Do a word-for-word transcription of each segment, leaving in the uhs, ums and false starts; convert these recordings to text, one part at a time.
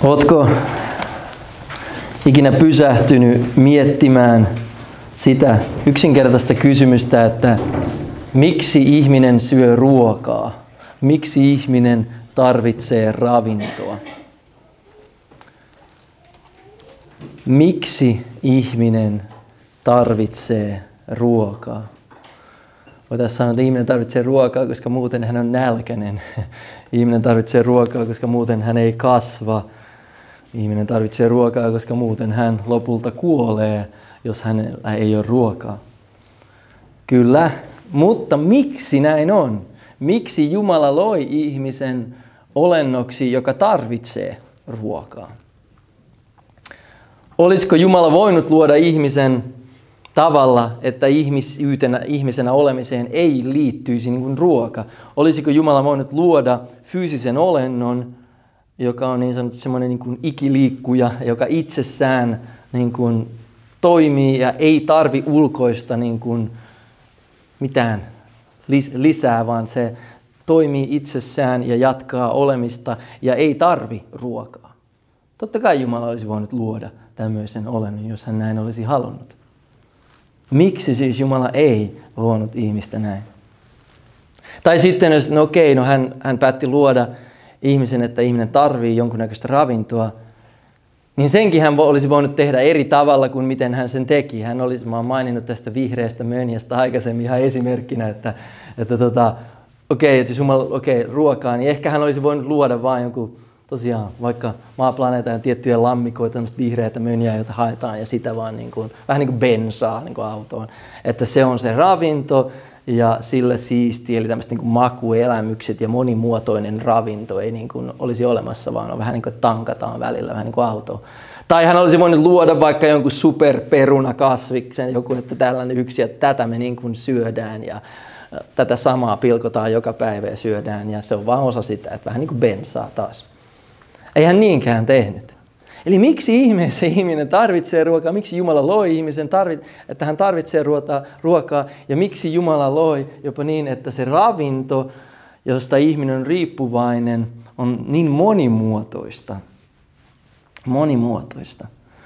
Ootko ikinä pysähtynyt miettimään sitä yksinkertaista kysymystä, että miksi ihminen syö ruokaa? Miksi ihminen tarvitsee ravintoa? Miksi ihminen tarvitsee ruokaa? Voitaisiin sanoa, että ihminen tarvitsee ruokaa, koska muuten hän on nälkäinen. Ihminen tarvitsee ruokaa, koska muuten hän ei kasva. Ihminen tarvitsee ruokaa, koska muuten hän lopulta kuolee, jos hänellä ei ole ruokaa. Kyllä, mutta miksi näin on? Miksi Jumala loi ihmisen olennoksi, joka tarvitsee ruokaa? Olisiko Jumala voinut luoda ihmisen tavalla, että ihmisyytenä, ihmisenä olemiseen ei liittyisi niin kuin ruoka? Olisiko Jumala voinut luoda fyysisen olennon, joka on niin sanottu semmoinen niin kuin ikiliikkuja, joka itsessään niin kuin toimii ja ei tarvi ulkoista niin kuin mitään lisää, vaan se toimii itsessään ja jatkaa olemista ja ei tarvi ruokaa. Totta kai Jumala olisi voinut luoda tämmöisen olennon, jos hän näin olisi halunnut. Miksi siis Jumala ei luonut ihmistä näin? Tai sitten, jos no okei, no hän, hän päätti luoda ihmisen, että ihminen tarvii jonkunnäköistä ravintoa, niin senkin hän olisi voinut tehdä eri tavalla kuin miten hän sen teki. Hän olisi, mä oon maininnut tästä vihreästä mönjästä aikaisemmin ihan esimerkkinä, että, että tota, okei, että jos Jumala, okei, ruokaa, niin ehkä hän olisi voinut luoda vain jonkun, tosiaan, vaikka maaplaneetan tiettyjä lammikoita, tämmöistä vihreätä mönjää, jota haetaan, ja sitä vaan niin kuin, vähän niin kuin bensaa niin kuin autoon. Että se on se ravinto, ja sillä siisti, eli tämmöiset niin kuin makuelämykset ja monimuotoinen ravinto ei niin kuin olisi olemassa, vaan on vähän niin kuin tankataan välillä, vähän niin kuin auto. Tai hän olisi voinut luoda vaikka jonkun superperunakasviksen, joku, että tällainen yksi, ja tätä me niin kuin syödään, ja tätä samaa pilkotaan joka päivä ja syödään, ja se on vaan osa sitä, että vähän niin kuin bensaa taas. Ei hän niinkään tehnyt. Eli miksi ihmeessä ihminen tarvitsee ruokaa? Miksi Jumala loi ihmisen, että hän tarvitsee ruokaa? Ja miksi Jumala loi jopa niin, että se ravinto, josta ihminen on riippuvainen, on niin monimuotoista? Monimuotoista.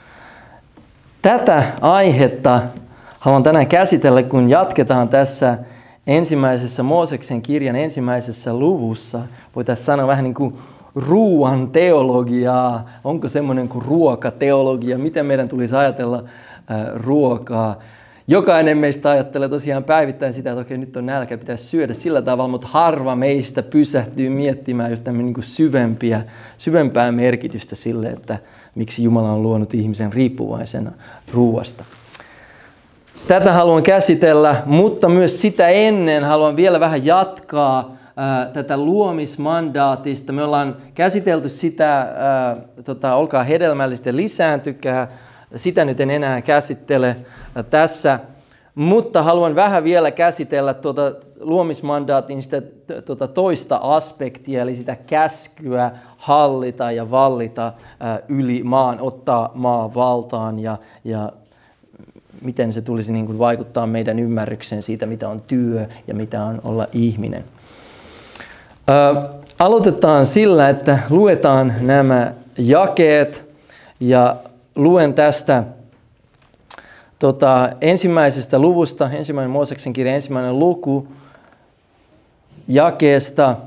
Tätä aihetta haluan tänään käsitellä, kun jatketaan tässä ensimmäisessä Mooseksen kirjan ensimmäisessä luvussa. Voitaisiin sanoa vähän niin kuin ruuan teologiaa, onko semmoinen kuin ruokateologia, miten meidän tulisi ajatella äh, ruokaa. Jokainen meistä ajattelee tosiaan päivittäin sitä, että okei, nyt on nälkä, pitäisi syödä sillä tavalla, mutta harva meistä pysähtyy miettimään just tämmöinen niin kuin syvempiä, syvempää merkitystä sille, että miksi Jumala on luonut ihmisen riippuvaisena ruuasta. Tätä haluan käsitellä, mutta myös sitä ennen haluan vielä vähän jatkaa Ää, tätä luomismandaatista. Me ollaan käsitelty sitä, ää, tota, olkaa hedelmällistä, lisääntykää. Sitä nyt en enää käsittele ää, tässä, mutta haluan vähän vielä käsitellä tuota luomismandaatin sitä tuota toista aspektia, eli sitä käskyä hallita ja vallita ää, yli maan, ottaa maa valtaan ja, ja miten se tulisi niin kuin vaikuttaa meidän ymmärrykseen siitä, mitä on työ ja mitä on olla ihminen. Ö, aloitetaan sillä, että luetaan nämä jakeet ja luen tästä tota, ensimmäisestä luvusta, ensimmäinen Mooseksen kirja, ensimmäinen luku, jakeesta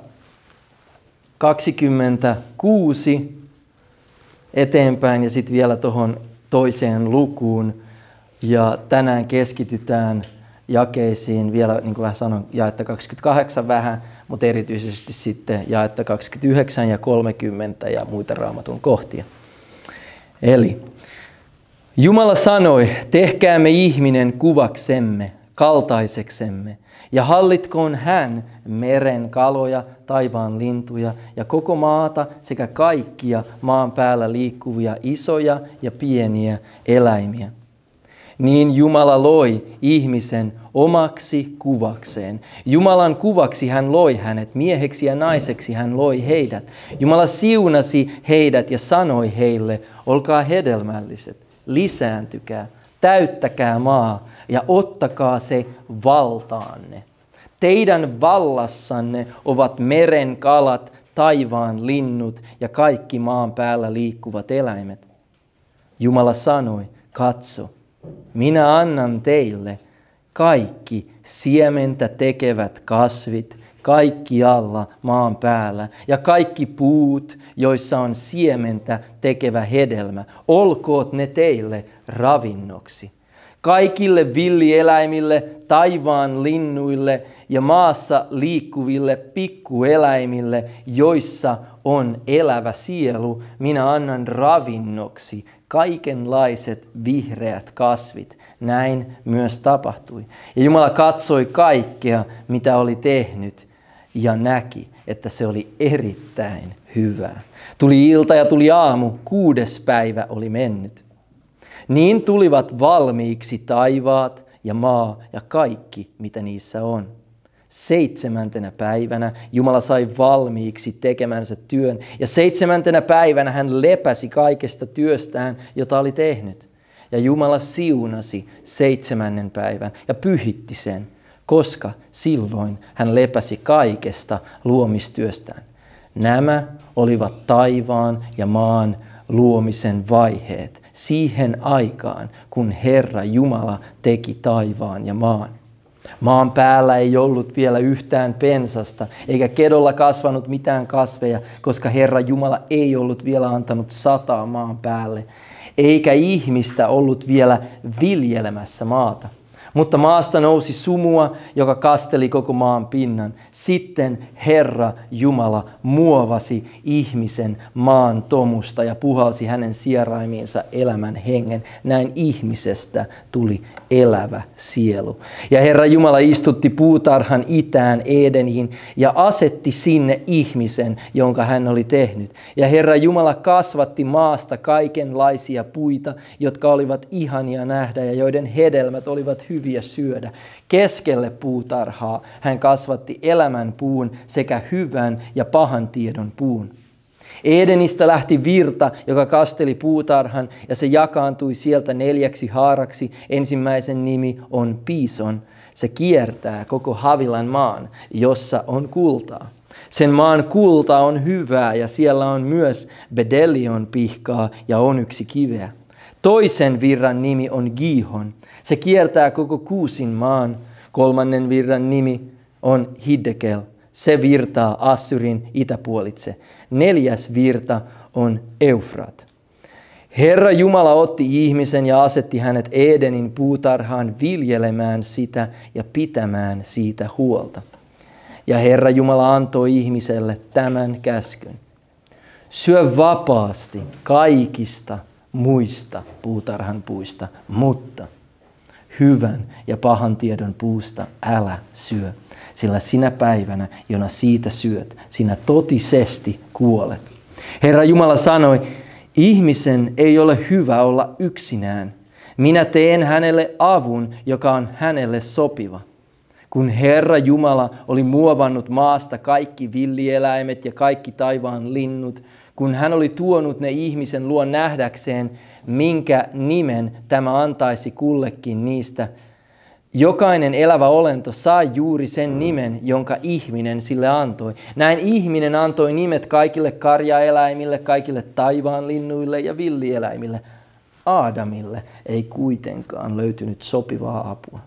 kaksikymmentäkuusi eteenpäin ja sitten vielä tuohon toiseen lukuun. Ja tänään keskitytään jakeisiin vielä, niin kuin vähän sanon, jaetta kaksikymmentäkahdeksan vähän, mutta erityisesti sitten jaetta kaksikymmentäyhdeksän ja kolmekymmentä ja muita Raamatun kohtia. Eli Jumala sanoi, tehkäämme ihminen kuvaksemme, kaltaiseksemme, ja hallitkoon hän meren kaloja, taivaan lintuja ja koko maata sekä kaikkia maan päällä liikkuvia isoja ja pieniä eläimiä. Niin Jumala loi ihmisen omaksi kuvakseen. Jumalan kuvaksi hän loi hänet, mieheksi ja naiseksi hän loi heidät. Jumala siunasi heidät ja sanoi heille, olkaa hedelmälliset, lisääntykää, täyttäkää maa ja ottakaa se valtaanne. Teidän vallassanne ovat meren kalat, taivaan linnut ja kaikki maan päällä liikkuvat eläimet. Jumala sanoi, katso, minä annan teille kaikki siementä tekevät kasvit kaikkialla maan päällä ja kaikki puut, joissa on siementä tekevä hedelmä, olkoot ne teille ravinnoksi. Kaikille villieläimille, taivaan linnuille ja maassa liikkuville pikkueläimille, joissa on elävä sielu, minä annan ravinnoksi kaikenlaiset vihreät kasvit. Näin myös tapahtui. Ja Jumala katsoi kaikkea, mitä oli tehnyt, ja näki, että se oli erittäin hyvää. Tuli ilta ja tuli aamu, kuudes päivä oli mennyt. Niin tulivat valmiiksi taivaat ja maa ja kaikki, mitä niissä on. Seitsemäntenä päivänä Jumala sai valmiiksi tekemänsä työn, ja seitsemäntenä päivänä hän lepäsi kaikesta työstään, jota oli tehnyt. Ja Jumala siunasi seitsemännen päivän ja pyhitti sen, koska silloin hän lepäsi kaikesta luomistyöstään. Nämä olivat taivaan ja maan luomisen vaiheet siihen aikaan, kun Herra Jumala teki taivaan ja maan. Maan päällä ei ollut vielä yhtään pensasta, eikä kedolla kasvanut mitään kasveja, koska Herra Jumala ei ollut vielä antanut sataa maan päälle, eikä ihmistä ollut vielä viljelemässä maata. Mutta maasta nousi sumua, joka kasteli koko maan pinnan. Sitten Herra Jumala muovasi ihmisen maan tomusta ja puhalsi hänen sieraimiinsa elämän hengen. Näin ihmisestä tuli elävä sielu. Ja Herra Jumala istutti puutarhan itään Edeniin ja asetti sinne ihmisen, jonka hän oli tehnyt. Ja Herra Jumala kasvatti maasta kaikenlaisia puita, jotka olivat ihania nähdä ja joiden hedelmät olivat hyviä syödä. Keskelle puutarhaa hän kasvatti elämän puun sekä hyvän ja pahan tiedon puun. Edenistä lähti virta, joka kasteli puutarhan, ja se jakaantui sieltä neljäksi haaraksi. Ensimmäisen nimi on Piison. Se kiertää koko Havilan maan, jossa on kultaa. Sen maan kulta on hyvää, ja siellä on myös bedelion pihkaa ja onyksi kiveä. Toisen virran nimi on Gihon. Se kiertää koko Kuusin maan. Kolmannen virran nimi on Hiddekel. Se virtaa Assyrin itäpuolitse. Neljäs virta on Eufrat. Herra Jumala otti ihmisen ja asetti hänet Edenin puutarhaan viljelemään sitä ja pitämään siitä huolta. Ja Herra Jumala antoi ihmiselle tämän käskyn. Syö vapaasti kaikista muista puutarhan puista, mutta hyvän ja pahan tiedon puusta älä syö, sillä sinä päivänä, jona siitä syöt, sinä totisesti kuolet. Herra Jumala sanoi, ihmisen ei ole hyvä olla yksinään. Minä teen hänelle avun, joka on hänelle sopiva. Kun Herra Jumala oli muovannut maasta kaikki villieläimet ja kaikki taivaan linnut, kun hän oli tuonut ne ihmisen luon nähdäkseen, minkä nimen tämä antaisi kullekin niistä, jokainen elävä olento sai juuri sen nimen, jonka ihminen sille antoi. Näin ihminen antoi nimet kaikille karjaeläimille, kaikille taivaan linnuille ja villieläimille. Aadamille ei kuitenkaan löytynyt sopivaa apua.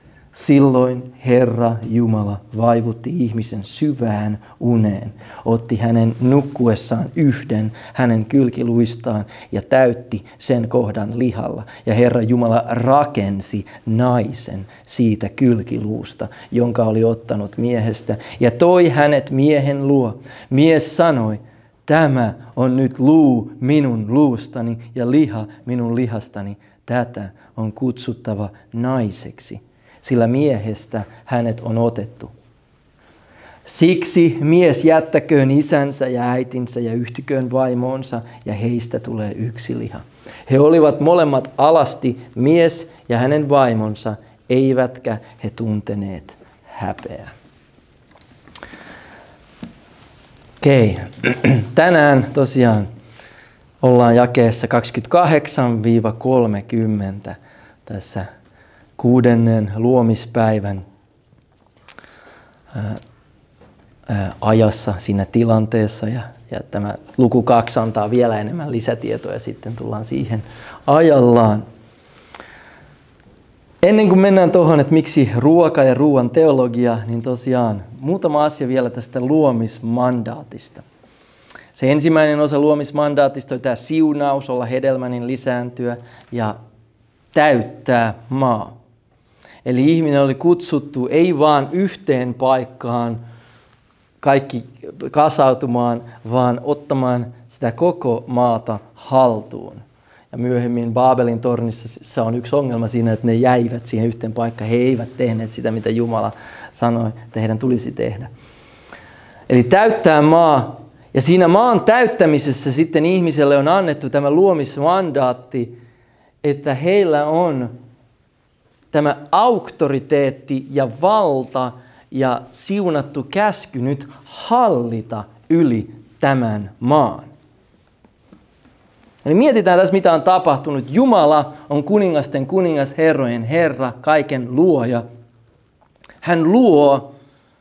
Silloin Herra Jumala vaivutti ihmisen syvään uneen, otti hänen nukkuessaan yhden hänen kylkiluistaan ja täytti sen kohdan lihalla. Ja Herra Jumala rakensi naisen siitä kylkiluusta, jonka oli ottanut miehestä, ja toi hänet miehen luo. Mies sanoi, tämä on nyt luu minun luustani ja liha minun lihastani. Tätä on kutsuttava naiseksi, sillä miehestä hänet on otettu. Siksi mies jättäköön isänsä ja äitinsä ja yhtyköön vaimoonsa, ja heistä tulee yksi liha. He olivat molemmat alasti, mies ja hänen vaimonsa, eivätkä he tunteneet häpeää. Okei, tänään tosiaan ollaan jakeessa kaksikymmentäkahdeksan kolmekymmentä tässä kuudennen luomispäivän ajassa siinä tilanteessa. Ja, ja tämä luku kaksi antaa vielä enemmän lisätietoja, sitten tullaan siihen ajallaan. Ennen kuin mennään tuohon, että miksi ruoka ja ruoan teologia, niin tosiaan muutama asia vielä tästä luomismandaatista. Se ensimmäinen osa luomismandaatista oli tämä siunaus, olla hedelmäinen, lisääntyä ja täyttää maa. Eli ihminen oli kutsuttu ei vaan yhteen paikkaan kaikki kasautumaan, vaan ottamaan sitä koko maata haltuun. Ja myöhemmin Baabelin tornissa se on yksi ongelma siinä, että ne jäivät siihen yhteen paikkaan. He eivät tehneet sitä, mitä Jumala sanoi, että heidän tulisi tehdä. Eli täyttää maa. Ja siinä maan täyttämisessä sitten ihmiselle on annettu tämä luomismandaatti, että heillä on tämä auktoriteetti ja valta ja siunattu käsky nyt hallita yli tämän maan. Eli mietitään tässä, mitä on tapahtunut. Jumala on kuningasten kuningas, herrojen Herra, kaiken luoja. Hän luo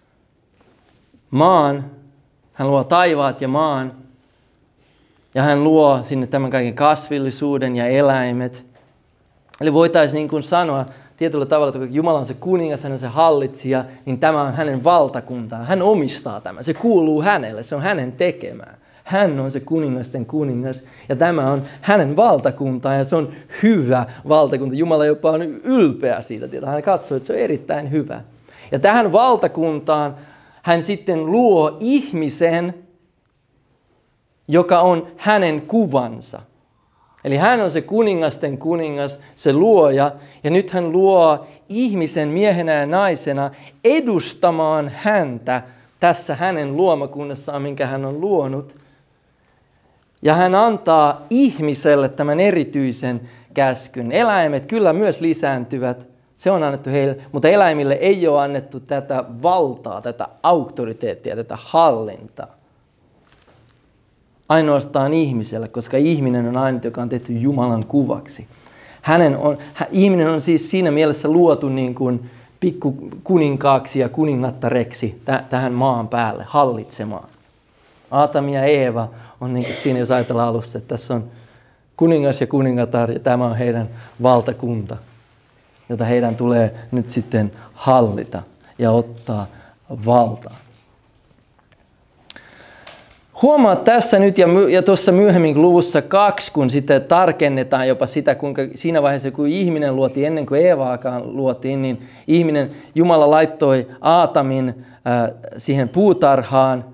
maan, hän luo taivaat ja maan, ja hän luo sinne tämän kaiken kasvillisuuden ja eläimet. Eli voitaisiin niin kuin sanoa tietyllä tavalla, että kun Jumala on se kuningas, hän on se hallitsija, niin tämä on hänen valtakuntaan. Hän omistaa tämän, se kuuluu hänelle, se on hänen tekemään. Hän on se kuningasten kuningas ja tämä on hänen valtakuntaan ja se on hyvä valtakunta. Jumala jopa on ylpeä siitä. Hän katsoo, että se on erittäin hyvä. Ja tähän valtakuntaan hän sitten luo ihmisen, joka on hänen kuvansa. Eli hän on se kuningasten kuningas, se luoja, ja nyt hän luo ihmisen miehenä ja naisena edustamaan häntä tässä hänen luomakunnassaan, minkä hän on luonut. Ja hän antaa ihmiselle tämän erityisen käskyn. Eläimet kyllä myös lisääntyvät, se on annettu heille, mutta eläimille ei ole annettu tätä valtaa, tätä auktoriteettia, tätä hallintaa. Ainoastaan ihmiselle, koska ihminen on ainut, joka on tehty Jumalan kuvaksi. Hänen on, hän, ihminen on siis siinä mielessä luotu niin kuin pikku kuninkaaksi ja kuningattareksi täh, tähän maan päälle, hallitsemaan. Aatami ja Eeva on niin kuin siinä, jos ajatellaan alussa, että tässä on kuningas ja kuningatar ja tämä on heidän valtakunta, jota heidän tulee nyt sitten hallita ja ottaa valtaa. Huomaa tässä nyt ja, my, ja tuossa myöhemmin luvussa kaksi, kun sitten tarkennetaan jopa sitä, kuinka siinä vaiheessa, kun ihminen luotiin, ennen kuin Eevaakaan luotiin, niin ihminen, Jumala laittoi Aatamin äh, siihen puutarhaan.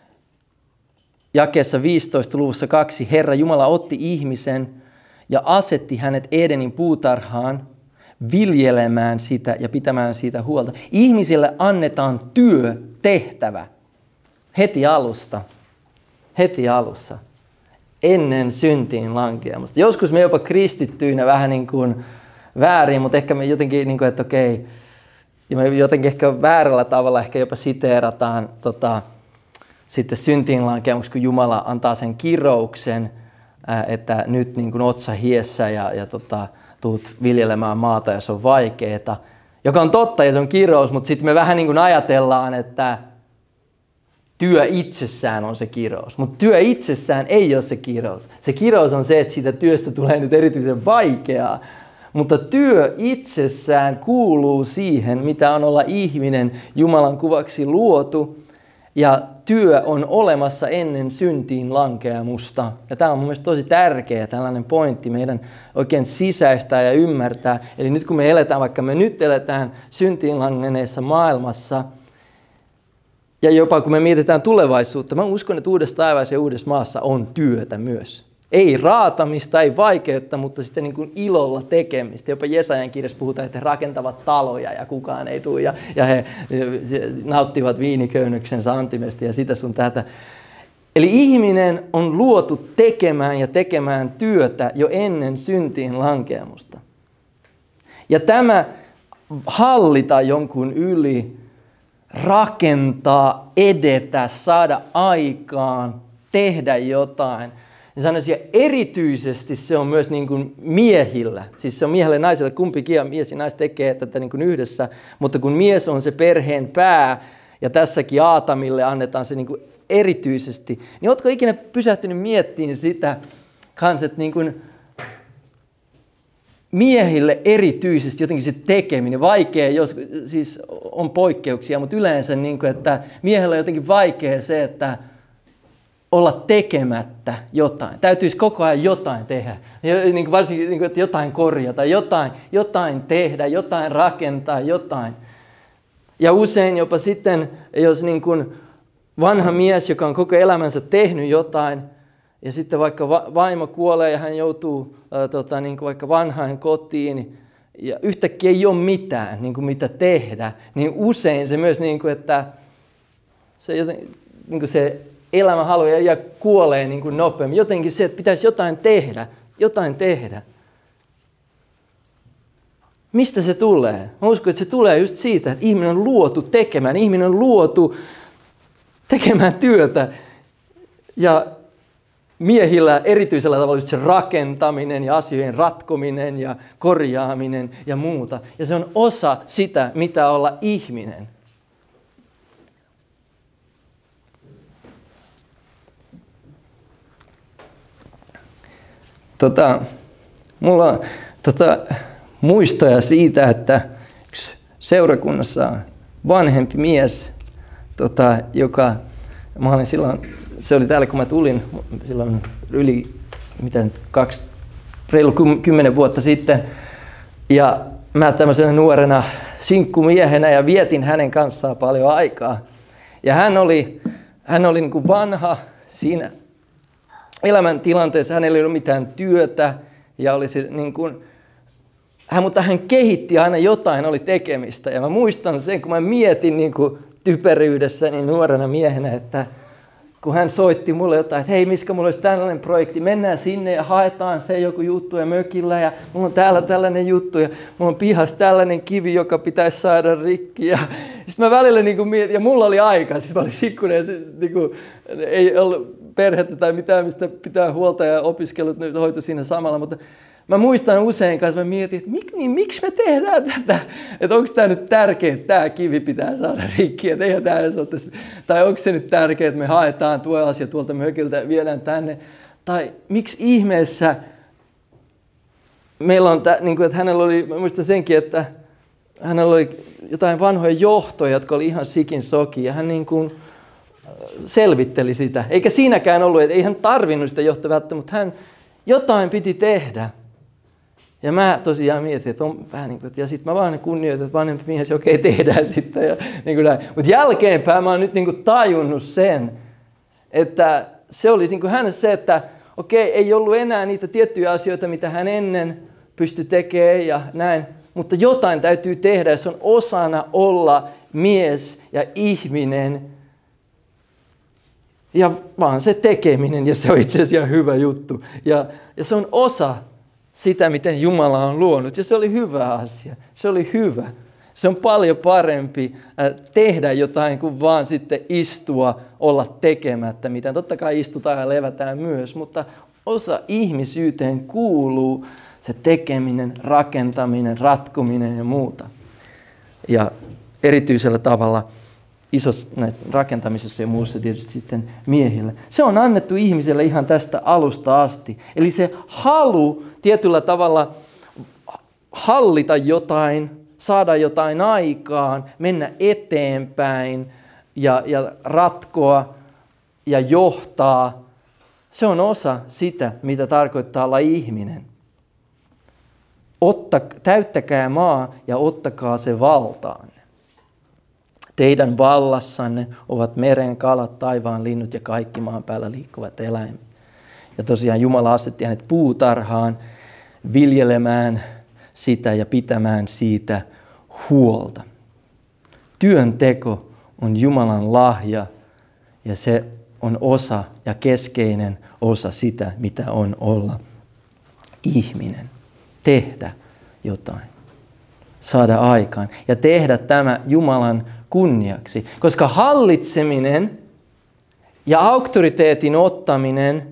Jakeessa viisitoista luvussa kaksi, Herra Jumala otti ihmisen ja asetti hänet Edenin puutarhaan viljelemään sitä ja pitämään siitä huolta. Ihmisille annetaan työ, tehtävä heti alusta. Heti alussa, ennen syntiin lankeamusta. Joskus me jopa kristittyinä vähän niin kuin väärin, mutta ehkä me jotenkin, niin kuin, että okei, ja me jotenkin ehkä väärällä tavalla ehkä jopa siteerataan tota, sitten syntiin lankeamusta, kun Jumala antaa sen kirouksen, että nyt niin kuin otsa hiessä ja, ja tota, tuut viljelemään maata ja se on vaikeeta. Joka on totta ja se on kirous, mutta sitten me vähän niin kuin ajatellaan, että työ itsessään on se kirous, mutta työ itsessään ei ole se kirous. Se kirous on se, että siitä työstä tulee nyt erityisen vaikeaa, mutta työ itsessään kuuluu siihen, mitä on olla ihminen Jumalan kuvaksi luotu, ja työ on olemassa ennen syntiin lankeamusta. Ja tämä on mun mielestä tosi tärkeä tällainen pointti meidän oikein sisäistää ja ymmärtää. Eli nyt kun me eletään, vaikka me nyt eletään syntiin langenneessa maailmassa, ja jopa kun me mietitään tulevaisuutta, mä uskon, että uudessa taivaassa ja uudessa maassa on työtä myös. Ei raatamista, ei vaikeutta, mutta sitten niin kuin ilolla tekemistä. Jopa Jesajan kirjassa puhutaan, että he rakentavat taloja ja kukaan ei tule. Ja, ja he nauttivat viiniköynnöksensä antimesta ja sitä sun tätä. Eli ihminen on luotu tekemään ja tekemään työtä jo ennen syntiin lankeamusta. Ja tämä hallita jonkun yli, rakentaa, edetä, saada aikaan, tehdä jotain. Ja sanoisin, ja erityisesti se on myös niin kuin miehillä. Siis se on miehelle ja naiselle, kumpikin ja mies ja nais tekee tätä niin kuin yhdessä. Mutta kun mies on se perheen pää ja tässäkin Aatamille annetaan se niin kuin erityisesti. Niin ootko ikinä pysähtynyt miettimään sitä kans, että niin kuin miehille erityisesti jotenkin se tekeminen, vaikea, jos siis on poikkeuksia, mutta yleensä niin kuin, että miehellä on jotenkin vaikea se, että olla tekemättä jotain. Täytyisi koko ajan jotain tehdä. Niin kuin varsinkin, niin kuin, että jotain korjata, jotain, jotain tehdä, jotain rakentaa, jotain. Ja usein jopa sitten, jos niin kuin vanha mies, joka on koko elämänsä tehnyt jotain, ja sitten vaikka vaimo kuolee ja hän joutuu ää, tota, niin kuin vaikka vanhain kotiin, ja yhtäkkiä ei ole mitään, niin kuin mitä tehdä, niin usein se myös, niin kuin, että se, joten, niin kuin se elämä haluaa ja kuolee niin kuin nopeammin. Jotenkin se, että pitäisi jotain tehdä, jotain tehdä. Mistä se tulee? Mä uskon, että se tulee just siitä, että ihminen on luotu tekemään, ihminen on luotu tekemään työtä. Ja miehillä erityisellä tavalla just se rakentaminen ja asioiden ratkominen ja korjaaminen ja muuta. Ja se on osa sitä, mitä olla ihminen. Tota, mulla on tota, muistoja siitä, että yksi seurakunnassa vanhempi mies, tota, joka, mä olin silloin, se oli täällä kun mä tulin, silloin yli mitä nyt, kaksi, reilu kymmenen vuotta sitten, ja mä tämmöisenä nuorena sinkkumiehenä ja vietin hänen kanssaan paljon aikaa. Ja hän oli, hän oli niin kuin vanha siinä elämäntilanteessa, hänellä ei ollut mitään työtä, ja oli se niin kuin, hän, mutta hän kehitti aina jotain, oli tekemistä. Ja mä muistan sen, kun mä mietin niin kuin typeryydessä niin nuorena miehenä, että kun hän soitti mulle jotain, että hei Miska, mulla olisi tällainen projekti, mennään sinne ja haetaan se joku juttu ja mökillä ja mulla on täällä tällainen juttu ja mulla on pihassa tällainen kivi, joka pitäisi saada rikki. Ja sitten mä välillä niin kuin mietin, ja mulla oli aika, siis mä olin sikkunen ja niin kuin, ei ollut perhettä tai mitään, mistä pitää huolta ja opiskelut nyt hoitu siinä samalla, mutta mä muistan usein kanssa, mä mietin, että mik, niin, miksi me tehdään tätä, että onko tämä nyt tärkeää, että tämä kivi pitää saada rikki, että eihän tämä ottaisi, tai onko se nyt tärkeää, että me haetaan tuo asia tuolta mökiltä ja viedään tänne, tai miksi ihmeessä meillä on, niin kuin, että hänellä oli, mä muistan senkin, että hänellä oli jotain vanhoja johtoja, jotka oli ihan sikin soki, ja hän niin kuin selvitteli sitä, eikä siinäkään ollut, että ei hän tarvinnut sitä johtoa, mutta hän jotain piti tehdä. Ja mä tosiaan mietin, että on vähän niin kuin, ja sitten mä vaan kunnioitan, että vanhempi mies, okei, okay, tehdään sitten. Ja niin kuin näin. Mutta jälkeenpäin mä oon nyt niin kuin tajunnut sen, että se oli niin kuin hänessä se, että okei, okay, ei ollut enää niitä tiettyjä asioita, mitä hän ennen pystyi tekemään ja näin. Mutta jotain täytyy tehdä, ja se on osana olla mies ja ihminen. Ja vaan se tekeminen, ja se on itse asiassa hyvä juttu. Ja, ja se on osa sitä, miten Jumala on luonut. Ja se oli hyvä asia. Se oli hyvä. Se on paljon parempi tehdä jotain kuin vaan sitten istua, olla tekemättä mitään. Totta kai istutaan ja levätään myös, mutta osa ihmisyyteen kuuluu se tekeminen, rakentaminen, ratkominen ja muuta. Ja erityisellä tavalla isossa rakentamisessa ja muussa tietysti sitten miehille. Se on annettu ihmiselle ihan tästä alusta asti. Eli se halu tietyllä tavalla hallita jotain, saada jotain aikaan, mennä eteenpäin ja, ja ratkoa ja johtaa, se on osa sitä, mitä tarkoittaa olla ihminen. Otta, täyttäkää maa ja ottakaa se valtaan. Teidän vallassanne ovat meren kalat, taivaan linnut ja kaikki maan päällä liikkuvat eläimet. Ja tosiaan Jumala asetti hänet puutarhaan viljelemään sitä ja pitämään siitä huolta. Työnteko on Jumalan lahja ja se on osa ja keskeinen osa sitä, mitä on olla ihminen. Tehdä jotain, saada aikaan ja tehdä tämä Jumalan kunniaksi. Koska hallitseminen ja auktoriteetin ottaminen,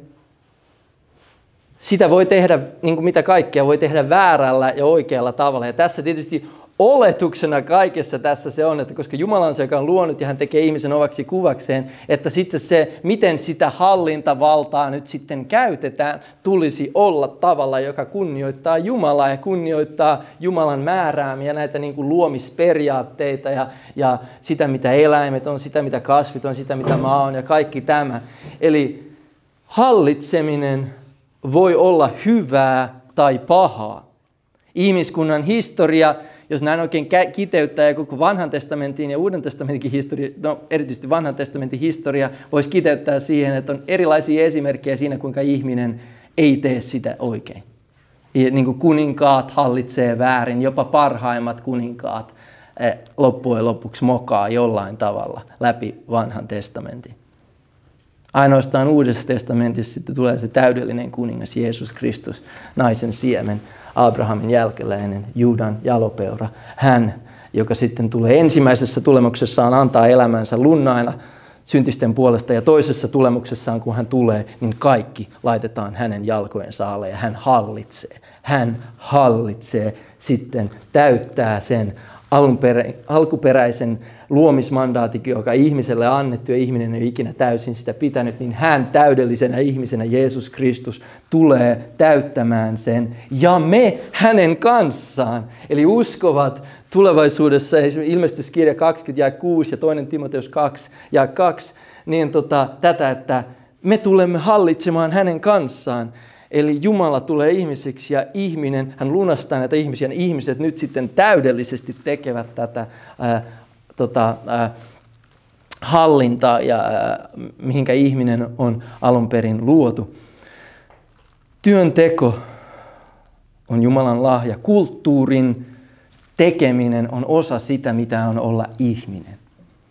sitä voi tehdä, niin kuin mitä kaikkea, voi tehdä väärällä ja oikealla tavalla. Ja tässä tietysti oletuksena kaikessa tässä se on, että koska Jumala on se, joka on luonut ja hän tekee ihmisen ovaksi kuvakseen, että sitten se, miten sitä hallintavaltaa nyt sitten käytetään, tulisi olla tavalla, joka kunnioittaa Jumalaa ja kunnioittaa Jumalan määräämiä näitä niin kuin luomisperiaatteita ja, ja sitä, mitä eläimet on, sitä, mitä kasvit on, sitä, mitä maa on ja kaikki tämä. Eli hallitseminen voi olla hyvää tai pahaa. Ihmiskunnan historia, jos näin oikein kiteyttää ja koko vanhan testamentin ja uuden testamentin historia, no erityisesti vanhan testamentin historia, voisi kiteyttää siihen, että on erilaisia esimerkkejä siinä, kuinka ihminen ei tee sitä oikein. Ja niin kuin kuninkaat hallitsee väärin, jopa parhaimmat kuninkaat loppujen lopuksi mokaa jollain tavalla läpi vanhan testamentin. Ainoastaan uudessa testamentissa sitten tulee se täydellinen kuningas Jeesus Kristus, naisen siemen, Abrahamin jälkeläinen, Juudan jalopeura. Hän, joka sitten tulee ensimmäisessä tulemuksessaan antaa elämänsä lunnailla syntisten puolesta ja toisessa tulemuksessaan, kun hän tulee, niin kaikki laitetaan hänen jalkojensa alle ja hän hallitsee. Hän hallitsee sitten, täyttää sen alunperä, alkuperäisen luomismandaatin, joka ihmiselle annettu ja ihminen ei ole ikinä täysin sitä pitänyt, niin hän täydellisenä ihmisenä, Jeesus Kristus, tulee täyttämään sen ja me hänen kanssaan. Eli uskovat tulevaisuudessa, esimerkiksi ilmestyskirja kaksikymmentä ja kuusi ja toinen Timoteus kaksi ja kaksi, niin tota, tätä, että me tulemme hallitsemaan hänen kanssaan. Eli Jumala tulee ihmiseksi ja ihminen, hän lunastaa näitä ihmisiä, ja ihmiset nyt sitten täydellisesti tekevät tätä ää, tota, ää, hallintaa, ja, ää, mihinkä ihminen on alun perin luotu. Työnteko on Jumalan lahja. Kulttuurin tekeminen on osa sitä, mitä on olla ihminen.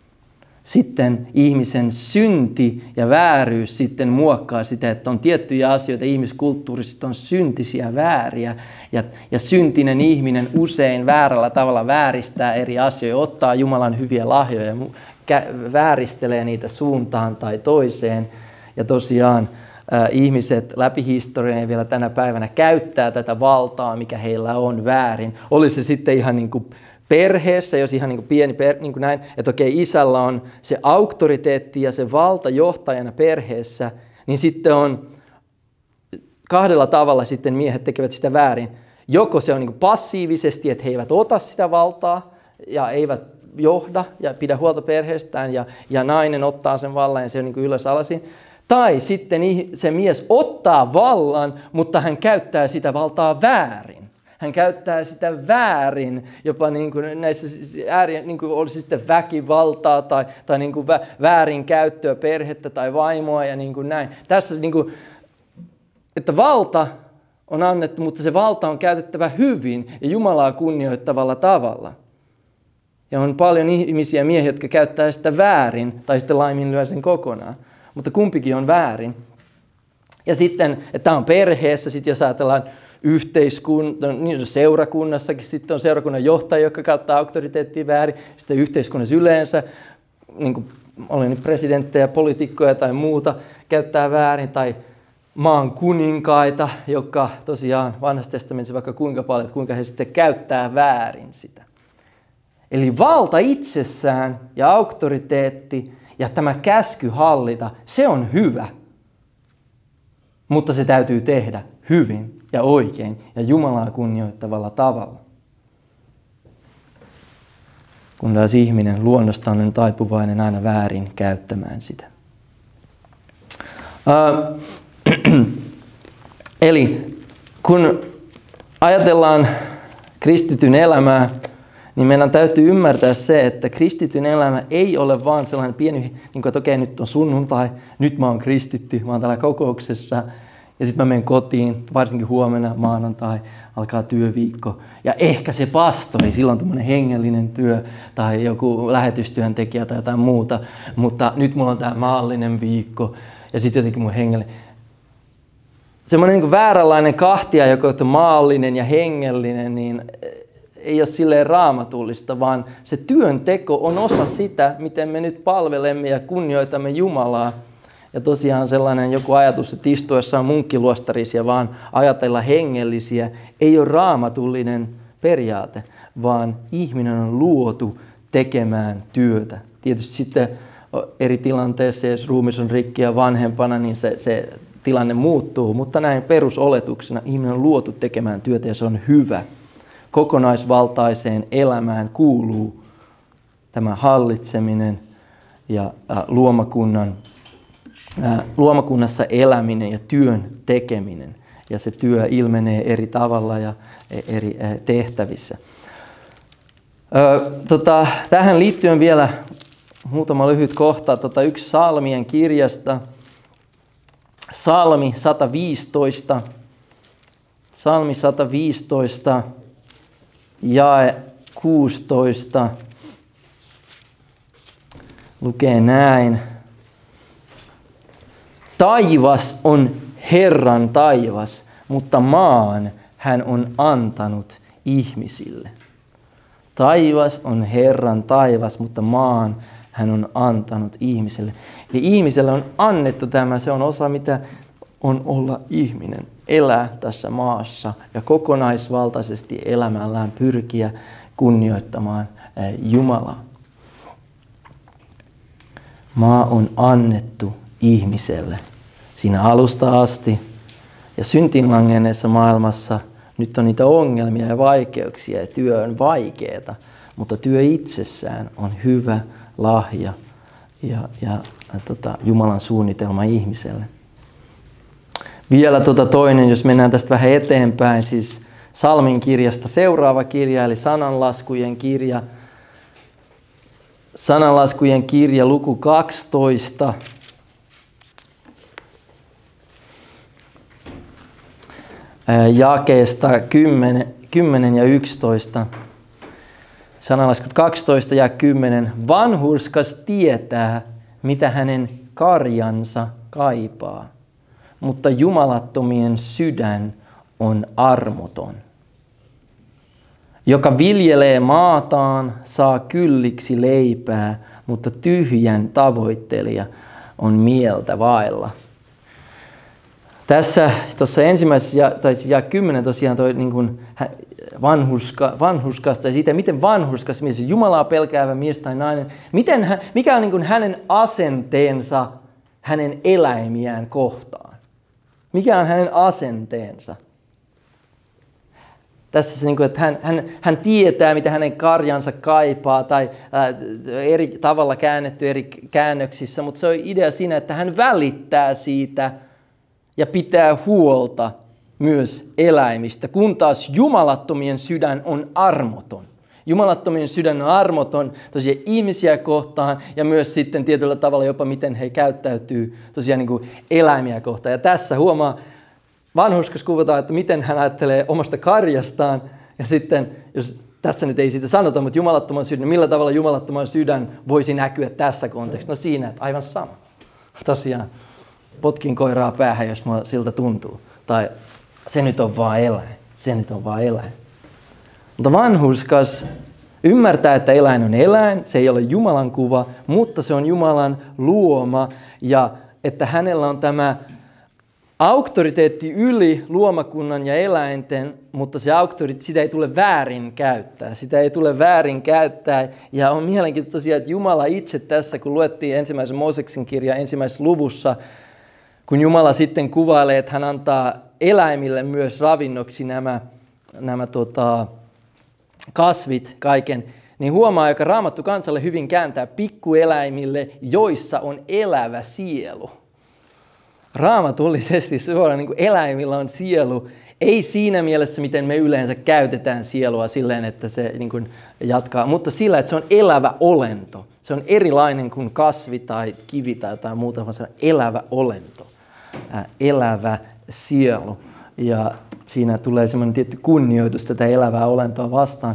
Sitten ihmisen synti ja vääryys sitten muokkaa sitä, että on tiettyjä asioita ihmiskulttuurissa, on syntisiä vääriä. Ja, ja syntinen ihminen usein väärällä tavalla vääristää eri asioita, ottaa Jumalan hyviä lahjoja ja vääristelee niitä suuntaan tai toiseen. Ja tosiaan äh, ihmiset läpi historian ja vielä tänä päivänä käyttää tätä valtaa, mikä heillä on väärin. Oli se sitten ihan niin kuin perheessä, jos ihan niin kuin pieni, per, niin kuin näin, että okei, isällä on se auktoriteetti ja se valta johtajana perheessä, niin sitten on kahdella tavalla sitten miehet tekevät sitä väärin. Joko se on niin kuin passiivisesti, että he eivät ota sitä valtaa ja eivät johda ja pidä huolta perheestään ja, ja nainen ottaa sen vallan ja se on niin kuin ylös alasin. Tai sitten se mies ottaa vallan, mutta hän käyttää sitä valtaa väärin. Hän käyttää sitä väärin, jopa niin kuin näissä ääri, niin kuin olisi sitten väkivaltaa tai, tai niin kuin väärin käyttöä perhettä tai vaimoa ja niin kuin näin. Tässä niin kuin, että valta on annettu, mutta se valta on käytettävä hyvin ja Jumalaa kunnioittavalla tavalla. Ja on paljon ihmisiä, miehiä, jotka käyttää sitä väärin tai sitten laiminlyö sen kokonaan. Mutta kumpikin on väärin. Ja sitten, että tämä on perheessä, sitten jos ajatellaan yhteiskunta, niin seurakunnassakin sitten on seurakunnan johtaja, joka käyttää auktoriteettia väärin. Sitten yhteiskunnassa yleensä, niin kuin olen presidenttejä, poliitikkoja tai muuta, käyttää väärin. Tai maan kuninkaita, jotka tosiaan vanhassa testamentissa vaikka kuinka paljon, että kuinka he sitten käyttää väärin sitä. Eli valta itsessään ja auktoriteetti ja tämä käsky hallita, se on hyvä. Mutta se täytyy tehdä hyvin ja oikein ja Jumalaa kunnioittavalla tavalla. Kun taas ihminen luonnostaan on taipuvainen aina väärin käyttämään sitä. Uh, eli kun ajatellaan kristityn elämää, niin meidän täytyy ymmärtää se, että kristityn elämä ei ole vaan sellainen pieni, niin kuin, että okei, nyt on sunnuntai, nyt mä oon kristitty, mä oon täällä kokouksessa, ja sitten mä menen kotiin, varsinkin huomenna, maanantai, alkaa työviikko. Ja ehkä se pastori, silloin on tämmöinen hengellinen työ, tai joku lähetystyöntekijä tai jotain muuta, mutta nyt mulla on tämä maallinen viikko, ja sitten jotenkin mun hengellinen. Semmoinen niin kuin vääränlainen kahtia, joka on maallinen ja hengellinen, niin ei ole silleen raamatullista, vaan se työnteko on osa sitä, miten me nyt palvelemme ja kunnioitamme Jumalaa. Ja tosiaan sellainen joku ajatus, että istuessaan munkkiluostarissa ja vaan ajatella hengellisiä, ei ole raamatullinen periaate, vaan ihminen on luotu tekemään työtä. Tietysti sitten eri tilanteissa, jos ruumis on rikki ja vanhempana, niin se, se tilanne muuttuu, mutta näin perusoletuksena ihminen on luotu tekemään työtä ja se on hyvä. Kokonaisvaltaiseen elämään kuuluu tämä hallitseminen ja ä, luomakunnan, ä, luomakunnassa eläminen ja työn tekeminen. Ja se työ ilmenee eri tavalla ja eri ä, tehtävissä. Ö, tota, tähän liittyen vielä muutama lyhyt kohta. Tota, yksi Psalmien kirjasta. Psalmi sata viisitoista. Psalmi sata viisitoista. Jae kuusitoista lukee näin. Taivas on Herran taivas, mutta maan hän on antanut ihmisille. Taivas on Herran taivas, mutta maan hän on antanut ihmiselle. Eli ihmiselle on annettu tämä, se on osa mitä on olla ihminen. Elää tässä maassa ja kokonaisvaltaisesti elämällään pyrkiä kunnioittamaan Jumalaa. Maa on annettu ihmiselle siinä alusta asti ja syntiin langenneessa maailmassa nyt on niitä ongelmia ja vaikeuksia ja työ on vaikeaa, mutta työ itsessään on hyvä lahja ja, ja, ja tota, Jumalan suunnitelma ihmiselle. Vielä tuota toinen, jos mennään tästä vähän eteenpäin, siis Psalmin kirjasta seuraava kirja, eli sananlaskujen kirja. Sananlaskujen kirja, luku kaksitoista. Jakeesta kymmenen ja yksitoista. Sananlaskut kaksitoista ja kymmenen. Vanhurskas tietää, mitä hänen karjansa kaipaa, mutta jumalattomien sydän on armoton. Joka viljelee maataan, saa kylliksi leipää, mutta tyhjän tavoittelija on mieltä vailla. Tässä tuossa ensimmäisessä, tai ja kymmenen tosiaan toi niin kuin vanhurska, vanhurskasta ja siitä, miten vanhurskas mies, Jumalaa pelkäävä mies tai nainen, miten hän, mikä on niin kuin hänen asenteensa hänen eläimiään kohtaan. Mikä on hänen asenteensa? Tässä se, että hän, hän, hän tietää, mitä hänen karjansa kaipaa, tai ää, eri tavalla käännetty eri käännöksissä, mutta se on idea siinä, että hän välittää siitä ja pitää huolta myös eläimistä, kun taas jumalattomien sydän on armoton. Jumalattomien sydän on armoton tosiaan ihmisiä kohtaan ja myös sitten tietyllä tavalla jopa miten he käyttäytyy tosiaan niin kuin eläimiä kohtaan. Ja tässä huomaa, vanhurskas kuvataan, että miten hän ajattelee omasta karjastaan ja sitten, jos tässä nyt ei siitä sanota, mutta jumalattoman sydän, millä tavalla jumalattoman sydän voisi näkyä tässä kontekstissa? No siinä, että aivan sama. Tosiaan potkin koiraa päähän, jos mua siltä tuntuu. Tai se nyt on vaan eläin, se nyt on vaan eläin. Mutta vanhurskas ymmärtää, että eläin on eläin, se ei ole Jumalan kuva, mutta se on Jumalan luoma ja että hänellä on tämä auktoriteetti yli luomakunnan ja eläinten, mutta se auktoriteetti, sitä ei tule väärin käyttää. Sitä ei tule väärin käyttää. Ja on mielenkiintoista tosiaan, että Jumala itse tässä, kun luettiin ensimmäisen Mooseksen kirja ensimmäisessä luvussa, kun Jumala sitten kuvailee, että hän antaa eläimille myös ravinnoksi nämä, nämä tota, kasvit, kaiken, niin huomaa, joka Raamattu kansalle hyvin kääntää pikkueläimille, joissa on elävä sielu. Raamatullisesti suoraan niin kuin eläimillä on sielu, ei siinä mielessä, miten me yleensä käytetään sielua silleen, että se niin kuin jatkaa, mutta sillä, että se on elävä olento. Se on erilainen kuin kasvi tai kivi tai jotain muuta, vaan se on elävä olento, ää, elävä sielu. Ja siinä tulee semmoinen tietty kunnioitus tätä elävää olentoa vastaan.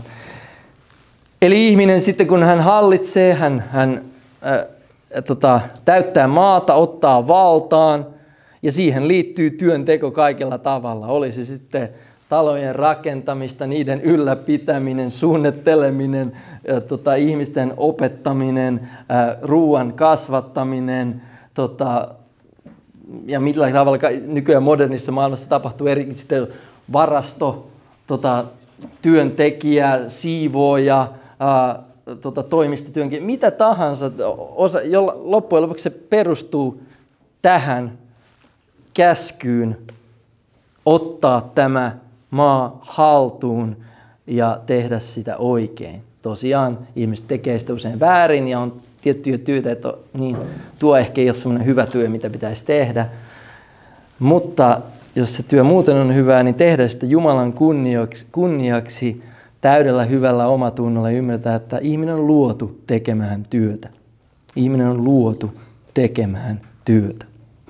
Eli ihminen sitten, kun hän hallitsee, hän, hän ää, tota, täyttää maata, ottaa valtaan, ja siihen liittyy työnteko kaikella tavalla. Oli se sitten talojen rakentamista, niiden ylläpitäminen, suunnitteleminen, ja, tota, ihmisten opettaminen, ää, ruoan kasvattaminen, tota, ja millä tavalla nykyään modernissa maailmassa tapahtuu eri sitten varasto, tota, työntekijä, siivooja, ää, tota, toimistotyöntekijä, mitä tahansa, osa, jolla loppujen lopuksi se perustuu tähän käskyyn ottaa tämä maa haltuun ja tehdä sitä oikein. Tosiaan ihmiset tekee sitä usein väärin ja on tiettyjä työtä, että niin, tuo ehkä ei ole sellainen hyvä työ, mitä pitäisi tehdä. Mutta jos se työ muuten on hyvää, niin tehdä sitä Jumalan kunniaksi, kunniaksi täydellä hyvällä omatunnolla ja ymmärtää, että ihminen on luotu tekemään työtä. Ihminen on luotu tekemään työtä.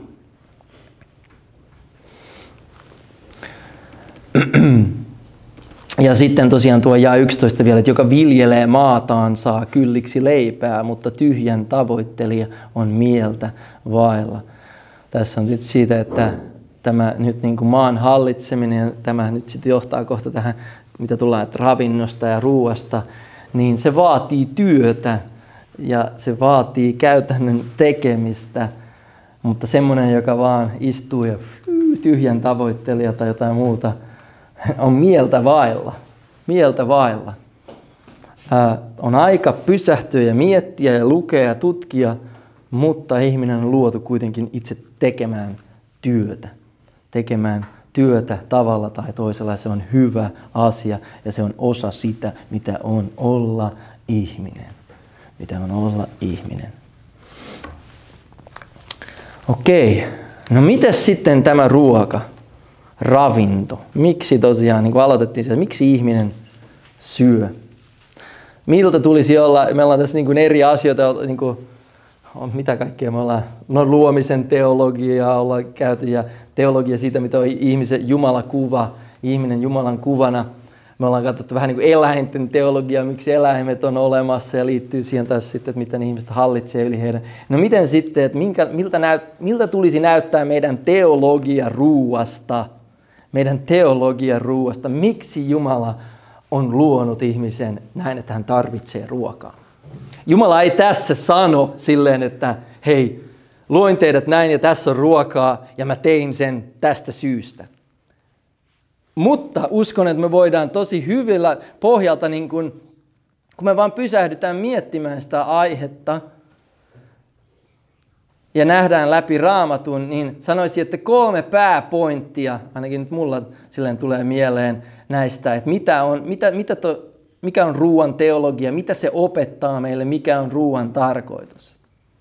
Ja sitten tosiaan tuo jae yksitoista vielä, että joka viljelee maataan saa kylliksi leipää, mutta tyhjän tavoittelija on mieltä vailla. Tässä on nyt siitä, että tämä nyt niin kuin maan hallitseminen, tämä nyt sitten johtaa kohta tähän, mitä tulee ravinnosta ja ruuasta, niin se vaatii työtä ja se vaatii käytännön tekemistä, mutta semmoinen, joka vaan istuu ja tyhjän tavoittelija tai jotain muuta, on mieltä vailla. Mieltä vailla. Ää, on aika pysähtyä ja miettiä ja lukea ja tutkia, mutta ihminen on luotu kuitenkin itse tekemään työtä. Tekemään työtä tavalla tai toisella. Se on hyvä asia ja se on osa sitä, mitä on olla ihminen. Mitä on olla ihminen. Okei, no mitäs sitten tämä ruoka? Ravinto. Miksi tosiaan, niin kuin aloitettiin se, miksi ihminen syö? Miltä tulisi olla, me ollaan tässä niin kuin eri asioita, niin kuin, mitä kaikkea me ollaan, no luomisen teologiaa ollaan käyty ja teologia siitä, mitä on ihmisen Jumalakuva, ihminen Jumalan kuvana. Me ollaan katsottu vähän niin kuin eläinten teologiaa, miksi eläimet on olemassa ja liittyy siihen taas sitten, että miten ihmiset hallitsee yli heidän. No miten sitten, että minkä, miltä, näyt, miltä tulisi näyttää meidän teologia ruuasta? Meidän teologia ruuasta. Miksi Jumala on luonut ihmisen näin, että hän tarvitsee ruokaa? Jumala ei tässä sano silleen, että hei, luoin teidät näin ja tässä on ruokaa ja mä tein sen tästä syystä. Mutta uskon, että me voidaan tosi hyvillä pohjalta, niin kun, kun me vaan pysähdytään miettimään sitä aihetta ja nähdään läpi Raamatun, niin sanoisin, että kolme pääpointtia, ainakin nyt mulla silleen tulee mieleen näistä, että mitä on, mitä, mitä to, mikä on ruoan teologia, mitä se opettaa meille, mikä on ruoan tarkoitus.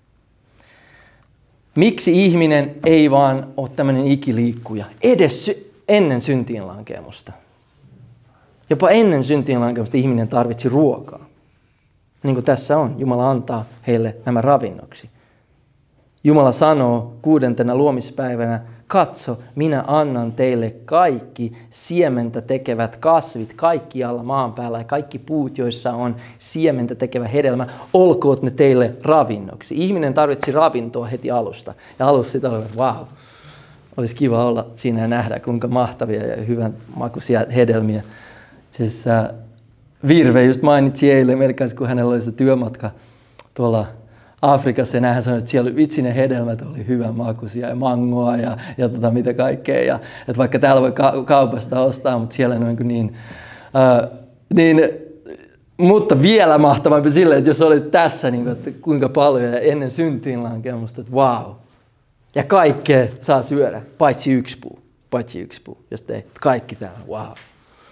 Miksi ihminen ei vaan ole tämmöinen ikiliikkuja, edes ennen syntiinlankemusta. Jopa ennen syntiinlankemusta ihminen tarvitsi ruokaa. Niin kuin tässä on, Jumala antaa heille nämä ravinnoksi. Jumala sanoo kuudentena luomispäivänä, katso, minä annan teille kaikki siementä tekevät kasvit kaikkialla maan päällä ja kaikki puut, joissa on siementä tekevä hedelmä, olkoot ne teille ravinnoksi. Ihminen tarvitsi ravintoa heti alusta. Ja alussa sitä oli, vau, wow, olisi kiva olla siinä ja nähdä, kuinka mahtavia ja hyvän makuisia hedelmiä. Siis äh, Virve just mainitsi eilen meidän kanssa, kun hänellä oli se työmatka tuolla Afrikassa, ja näinhän sanoi, että siellä vitsi ne hedelmät oli hyvän makuisia ja mangoa ja, ja tota, mitä kaikkea. Ja, että vaikka täällä voi ka- kaupasta ostaa, mutta siellä on niin, niin, äh, niin mutta vielä mahtavampi silleen, että jos olit tässä, niin kuin, että kuinka paljon ja ennen syntiinlankemusta, että vau. Wow. Ja kaikkea saa syödä, paitsi yksi puu, paitsi yksi puu, jos te kaikki täällä, vau. Wow.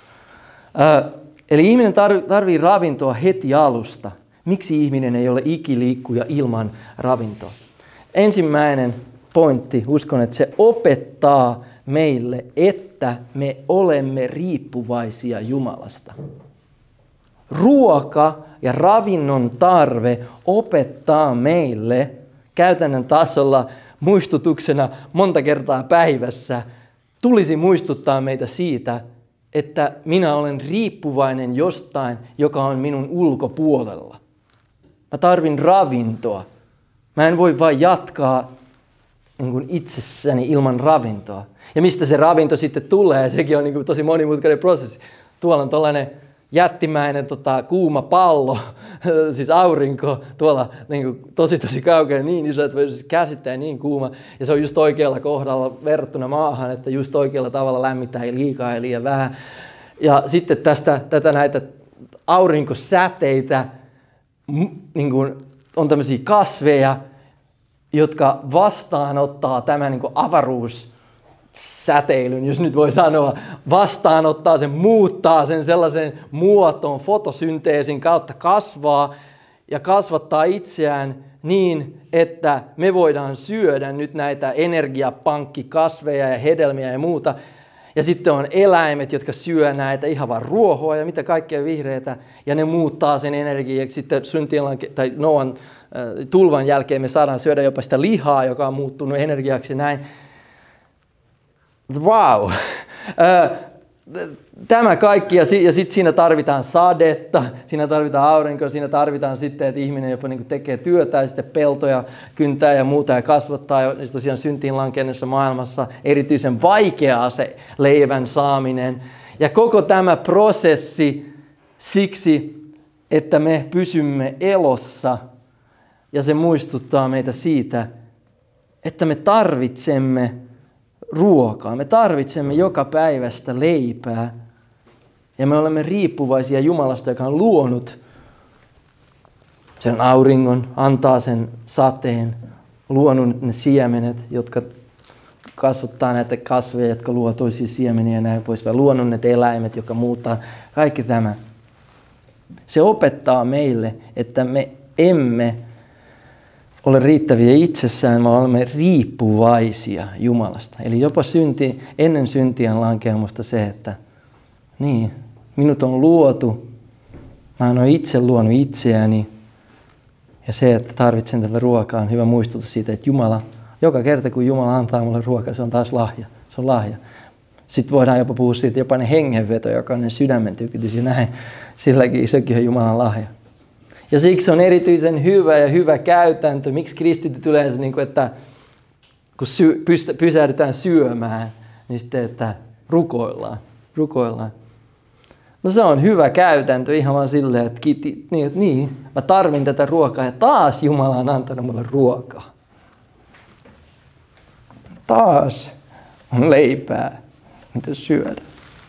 Äh, eli ihminen tar- tarvii ravintoa heti alusta. Miksi ihminen ei ole ikiliikkuja ilman ravintoa? Ensimmäinen pointti, uskon, että se opettaa meille, että me olemme riippuvaisia Jumalasta. Ruoka ja ravinnon tarve opettaa meille käytännön tasolla muistutuksena monta kertaa päivässä. Tulisi muistuttaa meitä siitä, että minä olen riippuvainen jostain, joka on minun ulkopuolella. Mä tarvin ravintoa. Mä en voi vain jatkaa niin kuin itsessäni ilman ravintoa. Ja mistä se ravinto sitten tulee, sekin on niin kuin tosi monimutkainen prosessi. Tuolla on tällainen jättimäinen tota, kuuma pallo, siis aurinko, tuolla niin kuin, tosi tosi kaukana, niin iso, että voisi käsittää niin kuuma. Ja se on just oikealla kohdalla verrattuna maahan, että just oikealla tavalla lämmittää ei liikaa ja liian vähän. Ja sitten tästä, tätä näitä aurinkosäteitä, niin kuin on tämmöisiä kasveja, jotka vastaanottaa tämän niin kuin avaruussäteilyn, jos nyt voi sanoa, vastaanottaa sen, muuttaa sen sellaisen muotoon, fotosynteesin kautta kasvaa ja kasvattaa itseään niin, että me voidaan syödä nyt näitä energiapankkikasveja ja hedelmiä ja muuta. Ja sitten on eläimet, jotka syö näitä ihan vaan ruohoa ja mitä kaikkea vihreitä, ja ne muuttaa sen energiaksi. Sitten syntienlanke- tai Noan äh, tulvan jälkeen me saadaan syödä jopa sitä lihaa, joka on muuttunut energiaksi näin. Wow! Tämä kaikki, ja sitten siinä tarvitaan sadetta, siinä tarvitaan aurinkoa, siinä tarvitaan sitten, että ihminen jopa niin tekee työtä ja sitten peltoja kyntää ja muuta ja kasvattaa. Ja tosiaan syntiin lankenneessa maailmassa erityisen vaikeaa se leivän saaminen. Ja koko tämä prosessi siksi, että me pysymme elossa, ja se muistuttaa meitä siitä, että me tarvitsemme ruokaa. Me tarvitsemme joka päivästä leipää. Ja me olemme riippuvaisia Jumalasta, joka on luonut sen auringon, antaa sen sateen, luonut ne siemenet, jotka kasvattaa näitä kasveja, jotka luo toisia siemeniä ja näin poispäin. Luonut ne eläimet, jotka muuttaa. Kaikki tämä. Se opettaa meille, että me emme ole riittäviä itsessään, vaan olemme riippuvaisia Jumalasta. Eli jopa synti, ennen syntien lankeamusta se, että niin, minut on luotu, mä olen itse luonut itseäni, ja se, että tarvitsen tätä ruokaa, on hyvä muistutus siitä, että Jumala, joka kerta kun Jumala antaa mulle ruokaa, se on taas lahja. Se on lahja. Sitten voidaan jopa puhua siitä, jopa ne hengenveto, joka on ne sydämen tykitys ja näin. Silläkin sekin on Jumalan lahja. Ja siksi on erityisen hyvä ja hyvä käytäntö, miksi kristityt yleensä, niin kuin, että kun sy- pysähdytään syömään, niin sitten, että rukoillaan, rukoillaan. No se on hyvä käytäntö ihan vaan silleen, että, kiti, niin, että niin, mä tarvin tätä ruokaa ja taas Jumala on antanut mulle ruokaa. Taas on leipää, mitä syödä.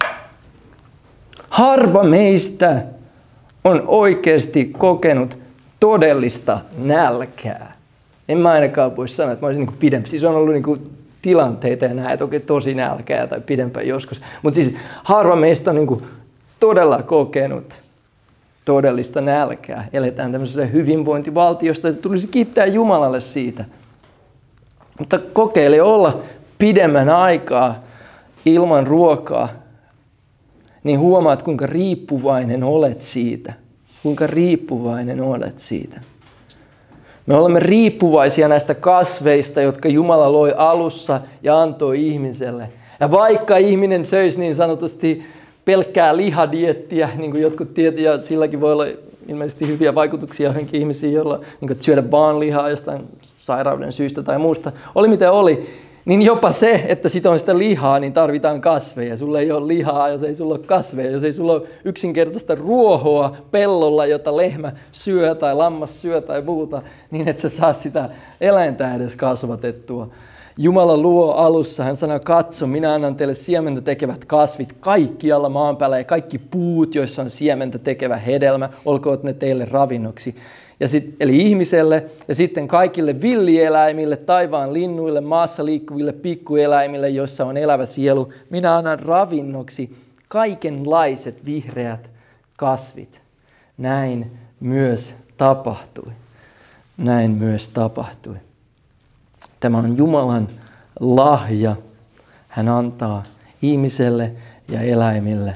Harva meistä on oikeasti kokenut todellista nälkää. En mä ainakaan voi sanoa, että mä olisin niin pidempi. Siis on ollut niin tilanteita ja näet oikein tosi nälkää tai pidempään joskus. Mutta siis harva meistä on niin todella kokenut todellista nälkää. Eletään tämmöisessä hyvinvointivaltiosta, että tulisi kiittää Jumalalle siitä. Mutta kokeile olla pidemmän aikaa ilman ruokaa, niin huomaat, kuinka riippuvainen olet siitä. Kuinka riippuvainen olet siitä. Me olemme riippuvaisia näistä kasveista, jotka Jumala loi alussa ja antoi ihmiselle. Ja vaikka ihminen söisi niin sanotusti pelkkää lihadiettiä, niin kuin jotkut tietävät, ja silläkin voi olla ilmeisesti hyviä vaikutuksia johonkin ihmisiin, joilla niin syödä vaan lihaa jostain sairauden syystä tai muusta. Oli mitä oli. Niin jopa se, että sit on sitä lihaa, niin tarvitaan kasveja. Sulla ei ole lihaa, jos ei sulla ole kasveja. Jos ei sulla ole yksinkertaista ruohoa pellolla, jota lehmä syö tai lammas syö tai muuta, niin et sä saa sitä eläintä edes kasvatettua. Jumala luo alussa, hän sanoo, katso, minä annan teille siementä tekevät kasvit kaikkialla maan päällä ja kaikki puut, joissa on siementä tekevä hedelmä, olkoot ne teille ravinnoksi. Ja sit, eli ihmiselle ja sitten kaikille villieläimille, taivaan linnuille, maassa liikkuville pikkueläimille, joissa on elävä sielu. Minä annan ravinnoksi kaikenlaiset vihreät kasvit. Näin myös tapahtui. Näin myös tapahtui. Tämä on Jumalan lahja. Hän antaa ihmiselle ja eläimille.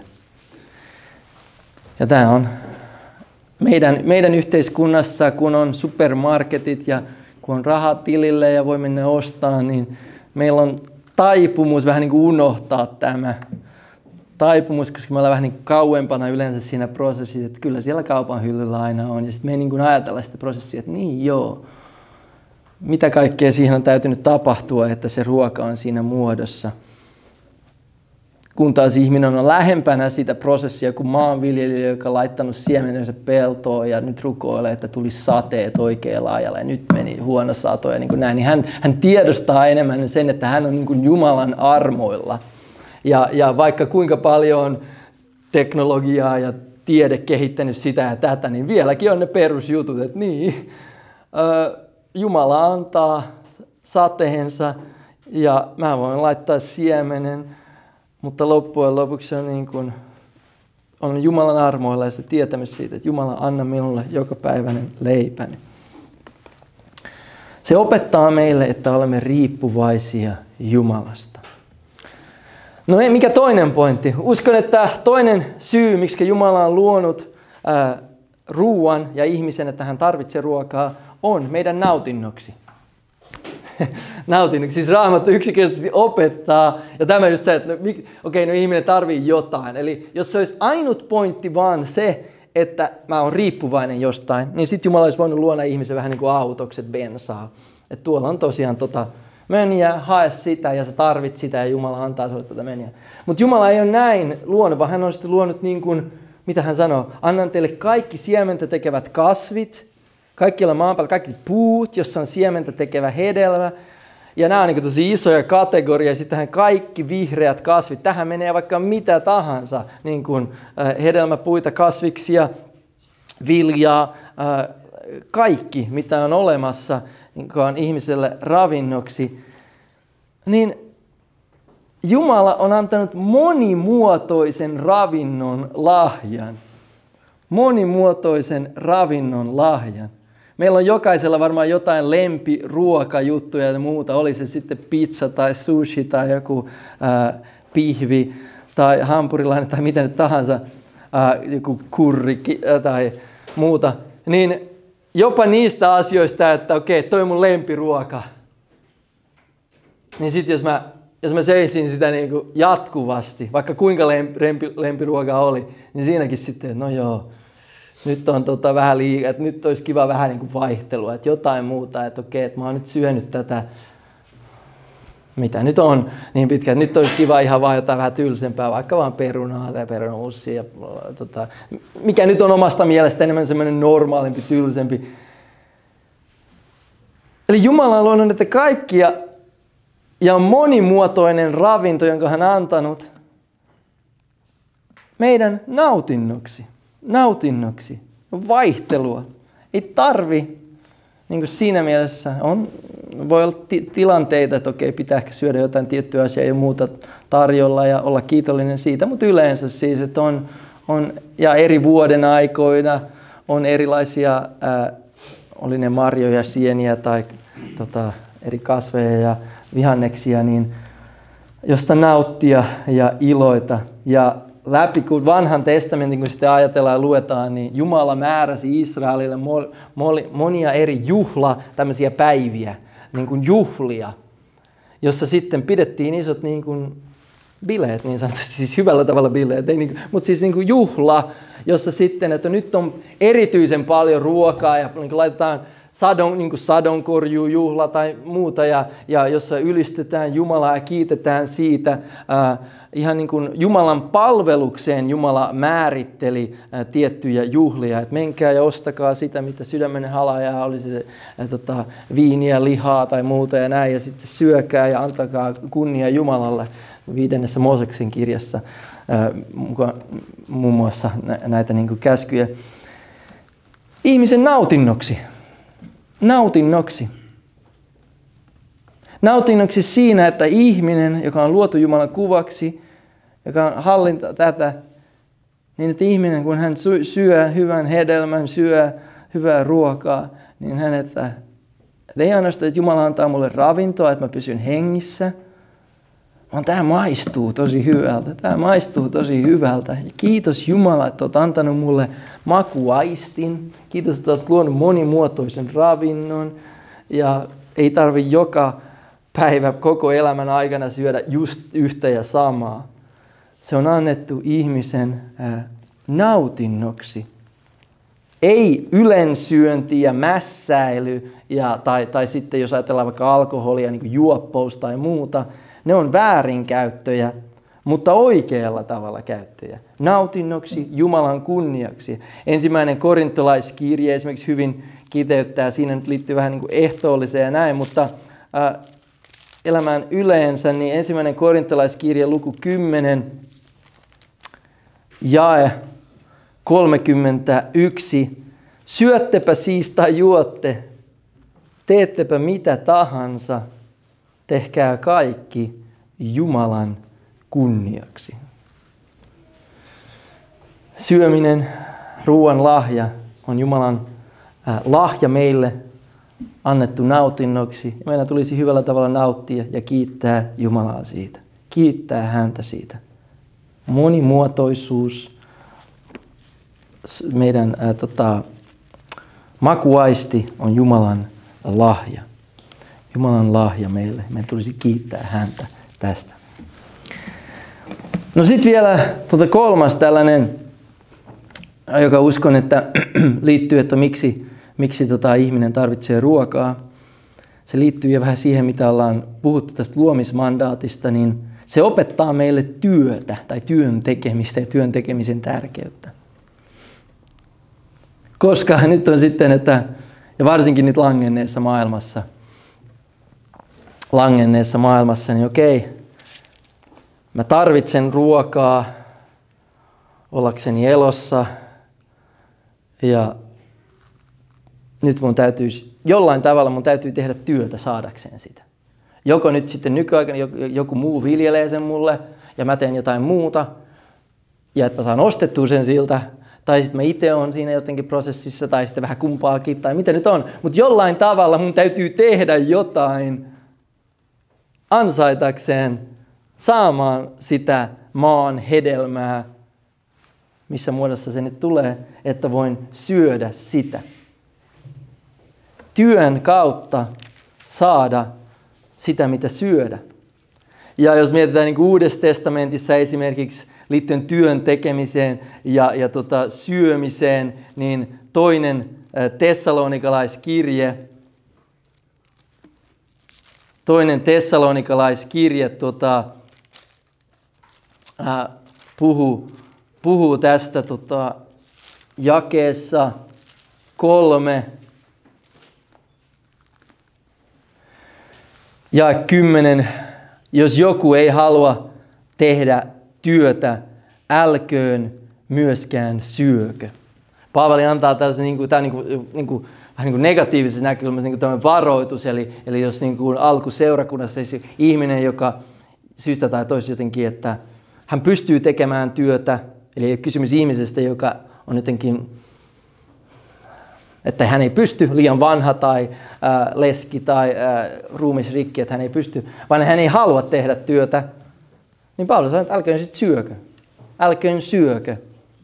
Ja tämä on Meidän, meidän yhteiskunnassa, kun on supermarketit ja kun on rahat tilille ja voi mennä ostamaan, niin meillä on taipumus vähän niin kuin unohtaa tämä. Taipumus, koska me ollaan vähän niin kauempana yleensä siinä prosessissa, että kyllä siellä kaupan hyllyllä aina on. Ja sitten me ei niin kuin ajatella sitä prosessia, että niin joo, mitä kaikkea siihen on täytynyt tapahtua, että se ruoka on siinä muodossa. Kun taas ihminen on lähempänä sitä prosessia kuin maanviljelijä, joka on laittanut siemenensä peltoon ja nyt rukoilee, että tulisi sateet oikealla ajalla ja nyt meni huono sato ja niin kuin näin, niin hän, hän tiedostaa enemmän sen, että hän on niin kuin Jumalan armoilla. Ja, ja vaikka kuinka paljon teknologiaa ja tiede kehittänyt sitä ja tätä, niin vieläkin on ne perusjutut, että niin, Jumala antaa sateensa ja mä voin laittaa siemenen, mutta loppujen lopuksi se on niin kuin, on Jumalan armoilla ja se tietämys siitä, että Jumala anna minulle jokapäiväinen leipäni. Se opettaa meille, että olemme riippuvaisia Jumalasta. No mikä toinen pointti? Uskon, että toinen syy, miksi Jumala on luonut ää, ruuan ja ihmisen, että hän tarvitsee ruokaa, on meidän nautinnoksi. Nautinnoksi. Siis Raamattu yksinkertaisesti opettaa, ja tämä just se, että no, okei, okay, no ihminen tarvii jotain. Eli jos se olisi ainut pointti vaan se, että mä oon riippuvainen jostain, niin sitten Jumala olisi voinut luoda ihmisen vähän niin kuin autokset bensaa. Että tuolla on tosiaan tota mönjää, hae sitä ja sä tarvit sitä ja Jumala antaa sulle tätä mönjää. Mutta Jumala ei ole näin luonut, vaan hän on sitten luonut niin kuin, mitä hän sanoo, annan teille kaikki siementä tekevät kasvit, kaikkialla maan päällä, kaikki puut, jossa on siementä tekevä hedelmä. Ja nämä on niin kuin tosi isoja kategorioita. Sittenhän kaikki vihreät kasvit, tähän menee vaikka mitä tahansa, niin kuin hedelmäpuita, kasviksia, viljaa, kaikki mitä on olemassa, joka on ihmiselle ravinnoksi, niin Jumala on antanut monimuotoisen ravinnon lahjan. Monimuotoisen ravinnon lahjan. Meillä on jokaisella varmaan jotain lempiruokajuttuja ja muuta, oli se sitten pizza tai sushi tai joku ää, pihvi tai hampurilainen tai mitä nyt tahansa, ää, joku kurri tai muuta, niin jopa niistä asioista, että okei, toi on mun lempiruoka. Niin sitten jos mä, jos mä söisin sitä niin kuin jatkuvasti, vaikka kuinka lempi, lempiruoka oli, niin siinäkin sitten, että no joo, nyt on tota vähän liikaa, että nyt olisi kiva vähän niin kuin vaihtelua, että jotain muuta, että okei, että mä oon nyt syönyt tätä, mitä nyt on niin pitkä, että nyt olisi kiva ihan vaan jotain vähän tylsempää, vaikka vaan perunaa tai perunaussia, tota, mikä nyt on omasta mielestä enemmän semmoinen normaalimpi, tylsempi. Eli Jumala on luonut näitä kaikkia ja monimuotoinen ravinto, jonka hän on antanut meidän nautinnoksi. Nautinnoksi. Vaihtelua. Ei tarvi, niin kuin siinä mielessä on, voi olla ti- tilanteita, että okei, pitää ehkä syödä jotain tiettyä asiaa ja muuta tarjolla ja olla kiitollinen siitä, mutta yleensä siis, että on, on ja eri vuoden aikoina on erilaisia, ää, oli ne marjoja, sieniä tai tota, eri kasveja ja vihanneksia, niin josta nauttia ja iloita. Ja läpi kun vanhan testamentin, kun sitä ajatellaan ja luetaan, niin Jumala määräsi Israelille monia eri juhla, tämmöisiä päiviä, niin kuin juhlia, jossa sitten pidettiin isot niin kuin bileet, niin sanotusti, siis hyvällä tavalla bileet, ei niin kuin, mutta siis niin kuin juhla, jossa sitten, että nyt on erityisen paljon ruokaa ja niin kuin laitetaan sadon, niin kuin sadonkorjuujuhla tai muuta, ja, ja jossa ylistetään Jumalaa ja kiitetään siitä. Ää, ihan niin kuin Jumalan palvelukseen Jumala määritteli ää, tiettyjä juhlia, että menkää ja ostakaa sitä, mitä sydämenne halajaa, oli se ää, tota, viiniä, lihaa tai muuta ja näin, ja sitten syökää ja antakaa kunnia Jumalalle viidennessä Mooseksen kirjassa ää, muun muassa näitä niin kuin käskyjä. Ihmisen nautinnoksi. Nautinnoksi. Nautinnoksi siinä, että ihminen, joka on luotu Jumalan kuvaksi, joka on hallinta tätä, niin että ihminen, kun hän syö hyvän hedelmän, syö hyvää ruokaa, niin hän, että, että ei ainoastaan, että Jumala antaa mulle ravintoa, että mä pysyn hengissä, vaan tämä maistuu tosi hyvältä. Tämä maistuu tosi hyvältä. Ja kiitos Jumala, että olet antanut mulle makuaistin. Kiitos, että olet luonut monimuotoisen ravinnon. Ja ei tarvitse joka päivä koko elämän aikana syödä just yhtä ja samaa. Se on annettu ihmisen ää, nautinnoksi. Ei ylensyönti ja mässäily, ja, tai, tai sitten jos ajatellaan vaikka alkoholia, niin kuin juoppous tai muuta, ne on väärinkäyttöjä, mutta oikealla tavalla käyttöjä. Nautinnoksi, Jumalan kunniaksi. Ensimmäinen korintolaiskirje esimerkiksi hyvin kiteyttää, siinä nyt liittyy vähän niin kuin ehtoolliseen ja näin, mutta äh, elämään yleensä, niin ensimmäinen korintolaiskirje luku kymmenen, jae kolmekymmentäyksi. Syöttepä siis tai juotte, teettepä mitä tahansa, tehkää kaikki Jumalan kunniaksi. Syöminen, ruoan lahja, on Jumalan äh, lahja meille annettu nautinnoksi. Meidän tulisi hyvällä tavalla nauttia ja kiittää Jumalaa siitä. Kiittää häntä siitä. Monimuotoisuus, meidän äh, tota, makuaisti on Jumalan lahja. Jumalan lahja meille. Meidän tulisi kiittää häntä tästä. No sitten vielä tuota kolmas tällainen, joka uskon, että liittyy, että miksi, miksi tota ihminen tarvitsee ruokaa. Se liittyy jo vähän siihen, mitä ollaan puhuttu tästä luomismandaatista, niin se opettaa meille työtä tai työn tekemistä ja työn tekemisen tärkeyttä. Koska nyt on sitten, että ja varsinkin nyt langenneessa maailmassa, langenneessa maailmassa, niin okei, mä tarvitsen ruokaa ollakseni elossa ja nyt mun täytyy, jollain tavalla mun täytyy tehdä työtä saadakseen sitä. Joko nyt sitten nykyaikana joku muu viljelee sen mulle ja mä teen jotain muuta ja että mä saan ostettua sen siltä, tai sitten mä itse olen siinä jotenkin prosessissa, tai sitten vähän kumpaakin, tai mitä nyt on. Mutta jollain tavalla mun täytyy tehdä jotain ansaitakseen saamaan sitä maan hedelmää, missä muodossa se nyt tulee, että voin syödä sitä. Työn kautta saada sitä, mitä syödä. Ja jos mietitään niin kuin Uudessa testamentissa esimerkiksi liittyen työn tekemiseen ja, ja tota, syömiseen, niin toinen tessalonikalaiskirje, toinen tessalonikalaiskirje tota, äh, puhuu, puhuu tästä tota, jakeessa kolme ja kymmenen. Jos joku ei halua tehdä työtä, älköön myöskään syökö. Paavali antaa tällaisen niin kuin, tämä niin kuin, niin kuin, vähän niin kuin negatiivisessa näkökulmassa niin kuin tämmöinen varoitus. Eli, eli jos niin kuin alkuseurakunnassa ihminen, joka syystä tai toisesta jotenkin, että hän pystyy tekemään työtä, eli ei ole kysymys ihmisestä, joka on jotenkin, että hän ei pysty, liian vanha tai äh, leski tai äh, ruumisrikki, että hän ei pysty, vaan hän ei halua tehdä työtä, niin Paavali sanoo, että älköön sitten syökö. Älköön syökö.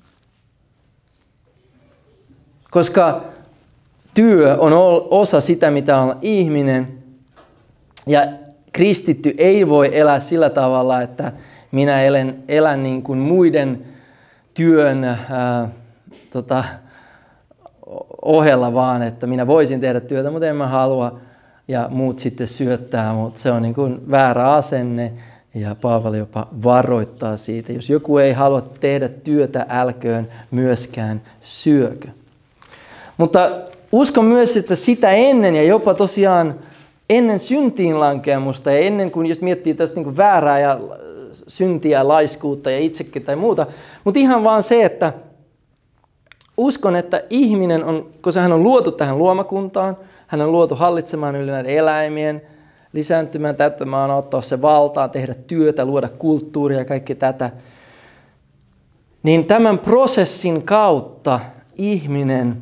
Koska työ on osa sitä, mitä on ihminen. Ja kristitty ei voi elää sillä tavalla, että minä elän, elän niin kuin muiden työn ää, tota, ohella vaan, että minä voisin tehdä työtä, mutta en mä halua. Ja muut sitten syöttää, mutta se on niin kuin väärä asenne. Ja Paavali jopa varoittaa siitä, jos joku ei halua tehdä työtä, älköön myöskään syökö. Mutta uskon myös, että sitä ennen ja jopa tosiaan ennen syntiin lankeamusta ja ennen kuin jos miettii tästä niin kuin väärää ja syntiä, laiskuutta ja itsekin tai muuta, mutta ihan vaan se, että uskon, että ihminen on, koska hän on luotu tähän luomakuntaan, hän on luotu hallitsemaan yli näiden eläimien, lisääntymään, täyttämään, ottaa se valtaa, tehdä työtä, luoda kulttuuria ja kaikki tätä. Niin tämän prosessin kautta ihminen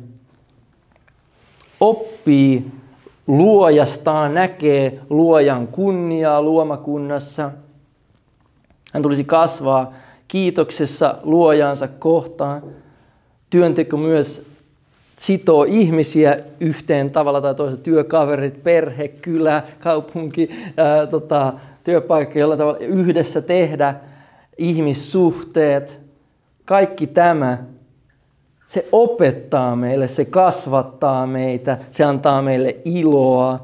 oppii luojastaan, näkee luojan kunniaa luomakunnassa. Hän tulisi kasvaa kiitoksessa luojansa kohtaan. Työnteko myös sitoo ihmisiä yhteen tavalla tai toisella, työkaverit, perhe, kylä, kaupunki, ää, tota, työpaikka, jollain tavalla yhdessä tehdä, ihmissuhteet, kaikki tämä, se opettaa meille, se kasvattaa meitä, se antaa meille iloa.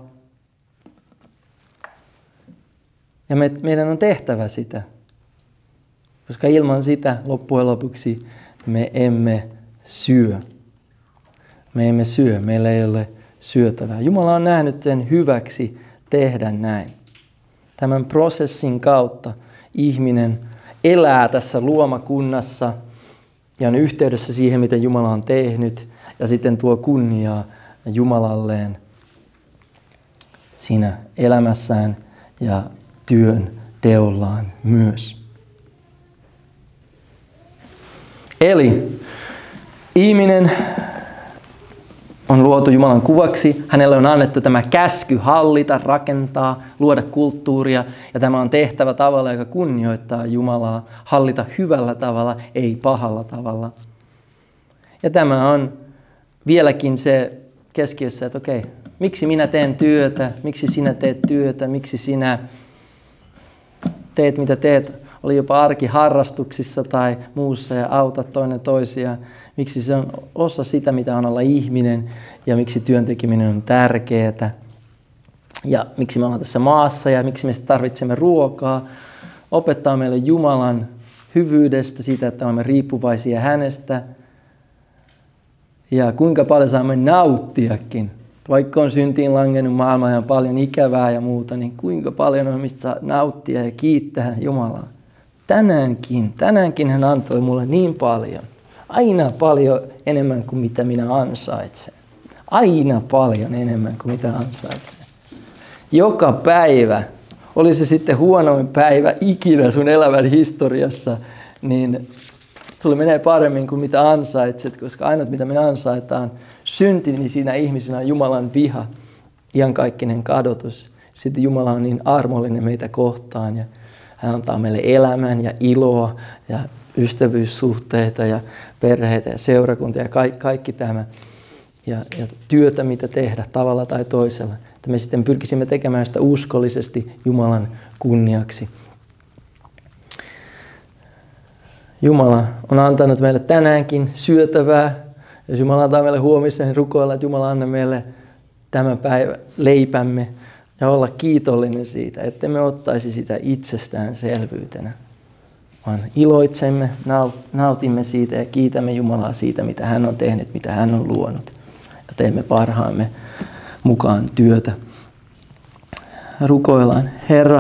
Ja me, meidän on tehtävä sitä, koska ilman sitä loppujen lopuksi me emme syö. Me emme syö, meillä ei ole syötävää. Jumala on nähnyt sen hyväksi tehdä näin. Tämän prosessin kautta ihminen elää tässä luomakunnassa ja on yhteydessä siihen, mitä Jumala on tehnyt, ja sitten tuo kunniaa Jumalalleen siinä elämässään ja työn teollaan myös. Eli ihminen on luotu Jumalan kuvaksi. Hänelle on annettu tämä käsky hallita, rakentaa, luoda kulttuuria. Ja tämä on tehtävä tavalla, joka kunnioittaa Jumalaa, hallita hyvällä tavalla, ei pahalla tavalla. Ja tämä on vieläkin se keskiössä, että okei, miksi minä teen työtä, miksi sinä teet työtä, miksi sinä teet mitä teet, oli jopa arkiharrastuksissa tai muussa ja autat toinen toisia. Miksi se on osa sitä, mitä on olla ihminen ja miksi työn tekeminen on tärkeää. Ja miksi me ollaan tässä maassa ja miksi me tarvitsemme ruokaa. Opettaa meille Jumalan hyvyydestä, siitä, että olemme riippuvaisia hänestä. Ja kuinka paljon saamme nauttiakin. Vaikka on syntiin langennut maailmaan ja paljon ikävää ja muuta, niin kuinka paljon on mistä saa nauttia ja kiittää Jumalaa. Tänäänkin, tänäänkin hän antoi mulle niin paljon. Aina paljon enemmän kuin mitä minä ansaitsen. Aina paljon enemmän kuin mitä ansaitsen. Joka päivä, oli se sitten huonoin päivä ikinä sun elämän historiassa, niin sulle menee paremmin kuin mitä ansaitset, koska ainut mitä me ansaitaan syntini siinä ihmisenä on Jumalan viha, iankaikkinen kadotus. Sitten Jumala on niin armollinen meitä kohtaan ja hän antaa meille elämän ja iloa ja ystävyyssuhteita ja perheitä ja seurakuntia ja kaikki, kaikki tämä. Ja, ja työtä, mitä tehdä tavalla tai toisella. Että me sitten pyrkisimme tekemään sitä uskollisesti Jumalan kunniaksi. Jumala on antanut meille tänäänkin syötävää. Jos Jumala antaa meille huomisen, niin rukoilla, että Jumala anna meille tämän päivän leipämme. Ja olla kiitollinen siitä, että me ottaisi sitä itsestäänselvyytenä. Vaan iloitsemme, nautimme siitä ja kiitämme Jumalaa siitä, mitä hän on tehnyt, mitä hän on luonut. Ja teemme parhaamme mukaan työtä. Rukoillaan, Herra,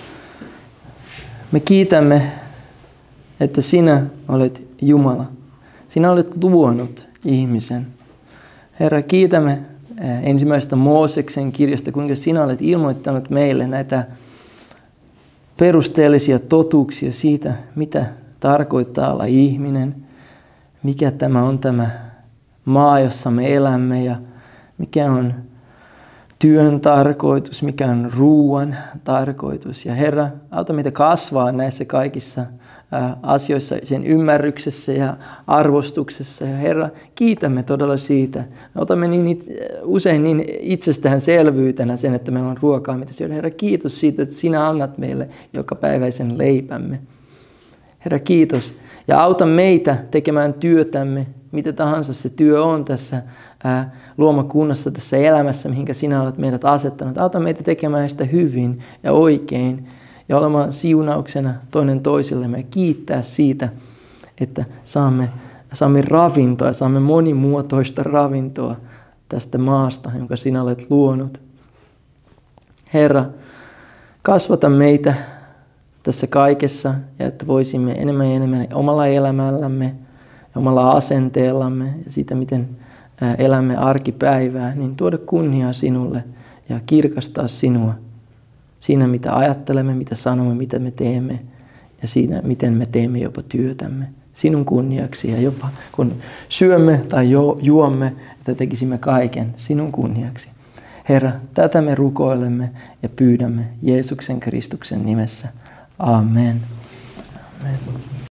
me kiitämme, että sinä olet Jumala. Sinä olet luonut ihmisen. Herra, kiitämme ensimmäisestä Mooseksen kirjasta, kuinka sinä olet ilmoittanut meille näitä perusteellisia totuuksia siitä, mitä tarkoittaa olla ihminen, mikä tämä on tämä maa, jossa me elämme ja mikä on työn tarkoitus, mikä on ruuan tarkoitus. Ja Herra, auta meitä kasvaa näissä kaikissa asioissa, sen ymmärryksessä ja arvostuksessa. Ja Herra, kiitämme todella siitä. Me otamme niin usein niin itsestäänselvyytenä sen, että meillä on ruokaa, mitä syödä. Herra, kiitos siitä, että sinä annat meille jokapäiväisen leipämme. Herra, kiitos. Ja auta meitä tekemään työtämme, mitä tahansa se työ on tässä ää, luomakunnassa, tässä elämässä, mihinkä sinä olet meidät asettanut. Auta meitä tekemään sitä hyvin ja oikein ja olemaan siunauksena toinen toisillemme ja kiittää siitä, että saamme, saamme ravintoa, saamme monimuotoista ravintoa tästä maasta, jonka sinä olet luonut. Herra, kasvata meitä tässä kaikessa ja että voisimme enemmän ja enemmän omalla elämällämme ja omalla asenteellamme ja siitä, miten elämme arkipäivää, niin tuoda kunniaa sinulle ja kirkastaa sinua siinä, mitä ajattelemme, mitä sanomme, mitä me teemme ja siinä, miten me teemme jopa työtämme sinun kunniaksi ja jopa kun syömme tai juomme, että tekisimme kaiken sinun kunniaksi. Herra, tätä me rukoilemme ja pyydämme Jeesuksen Kristuksen nimessä. Amen. Amen.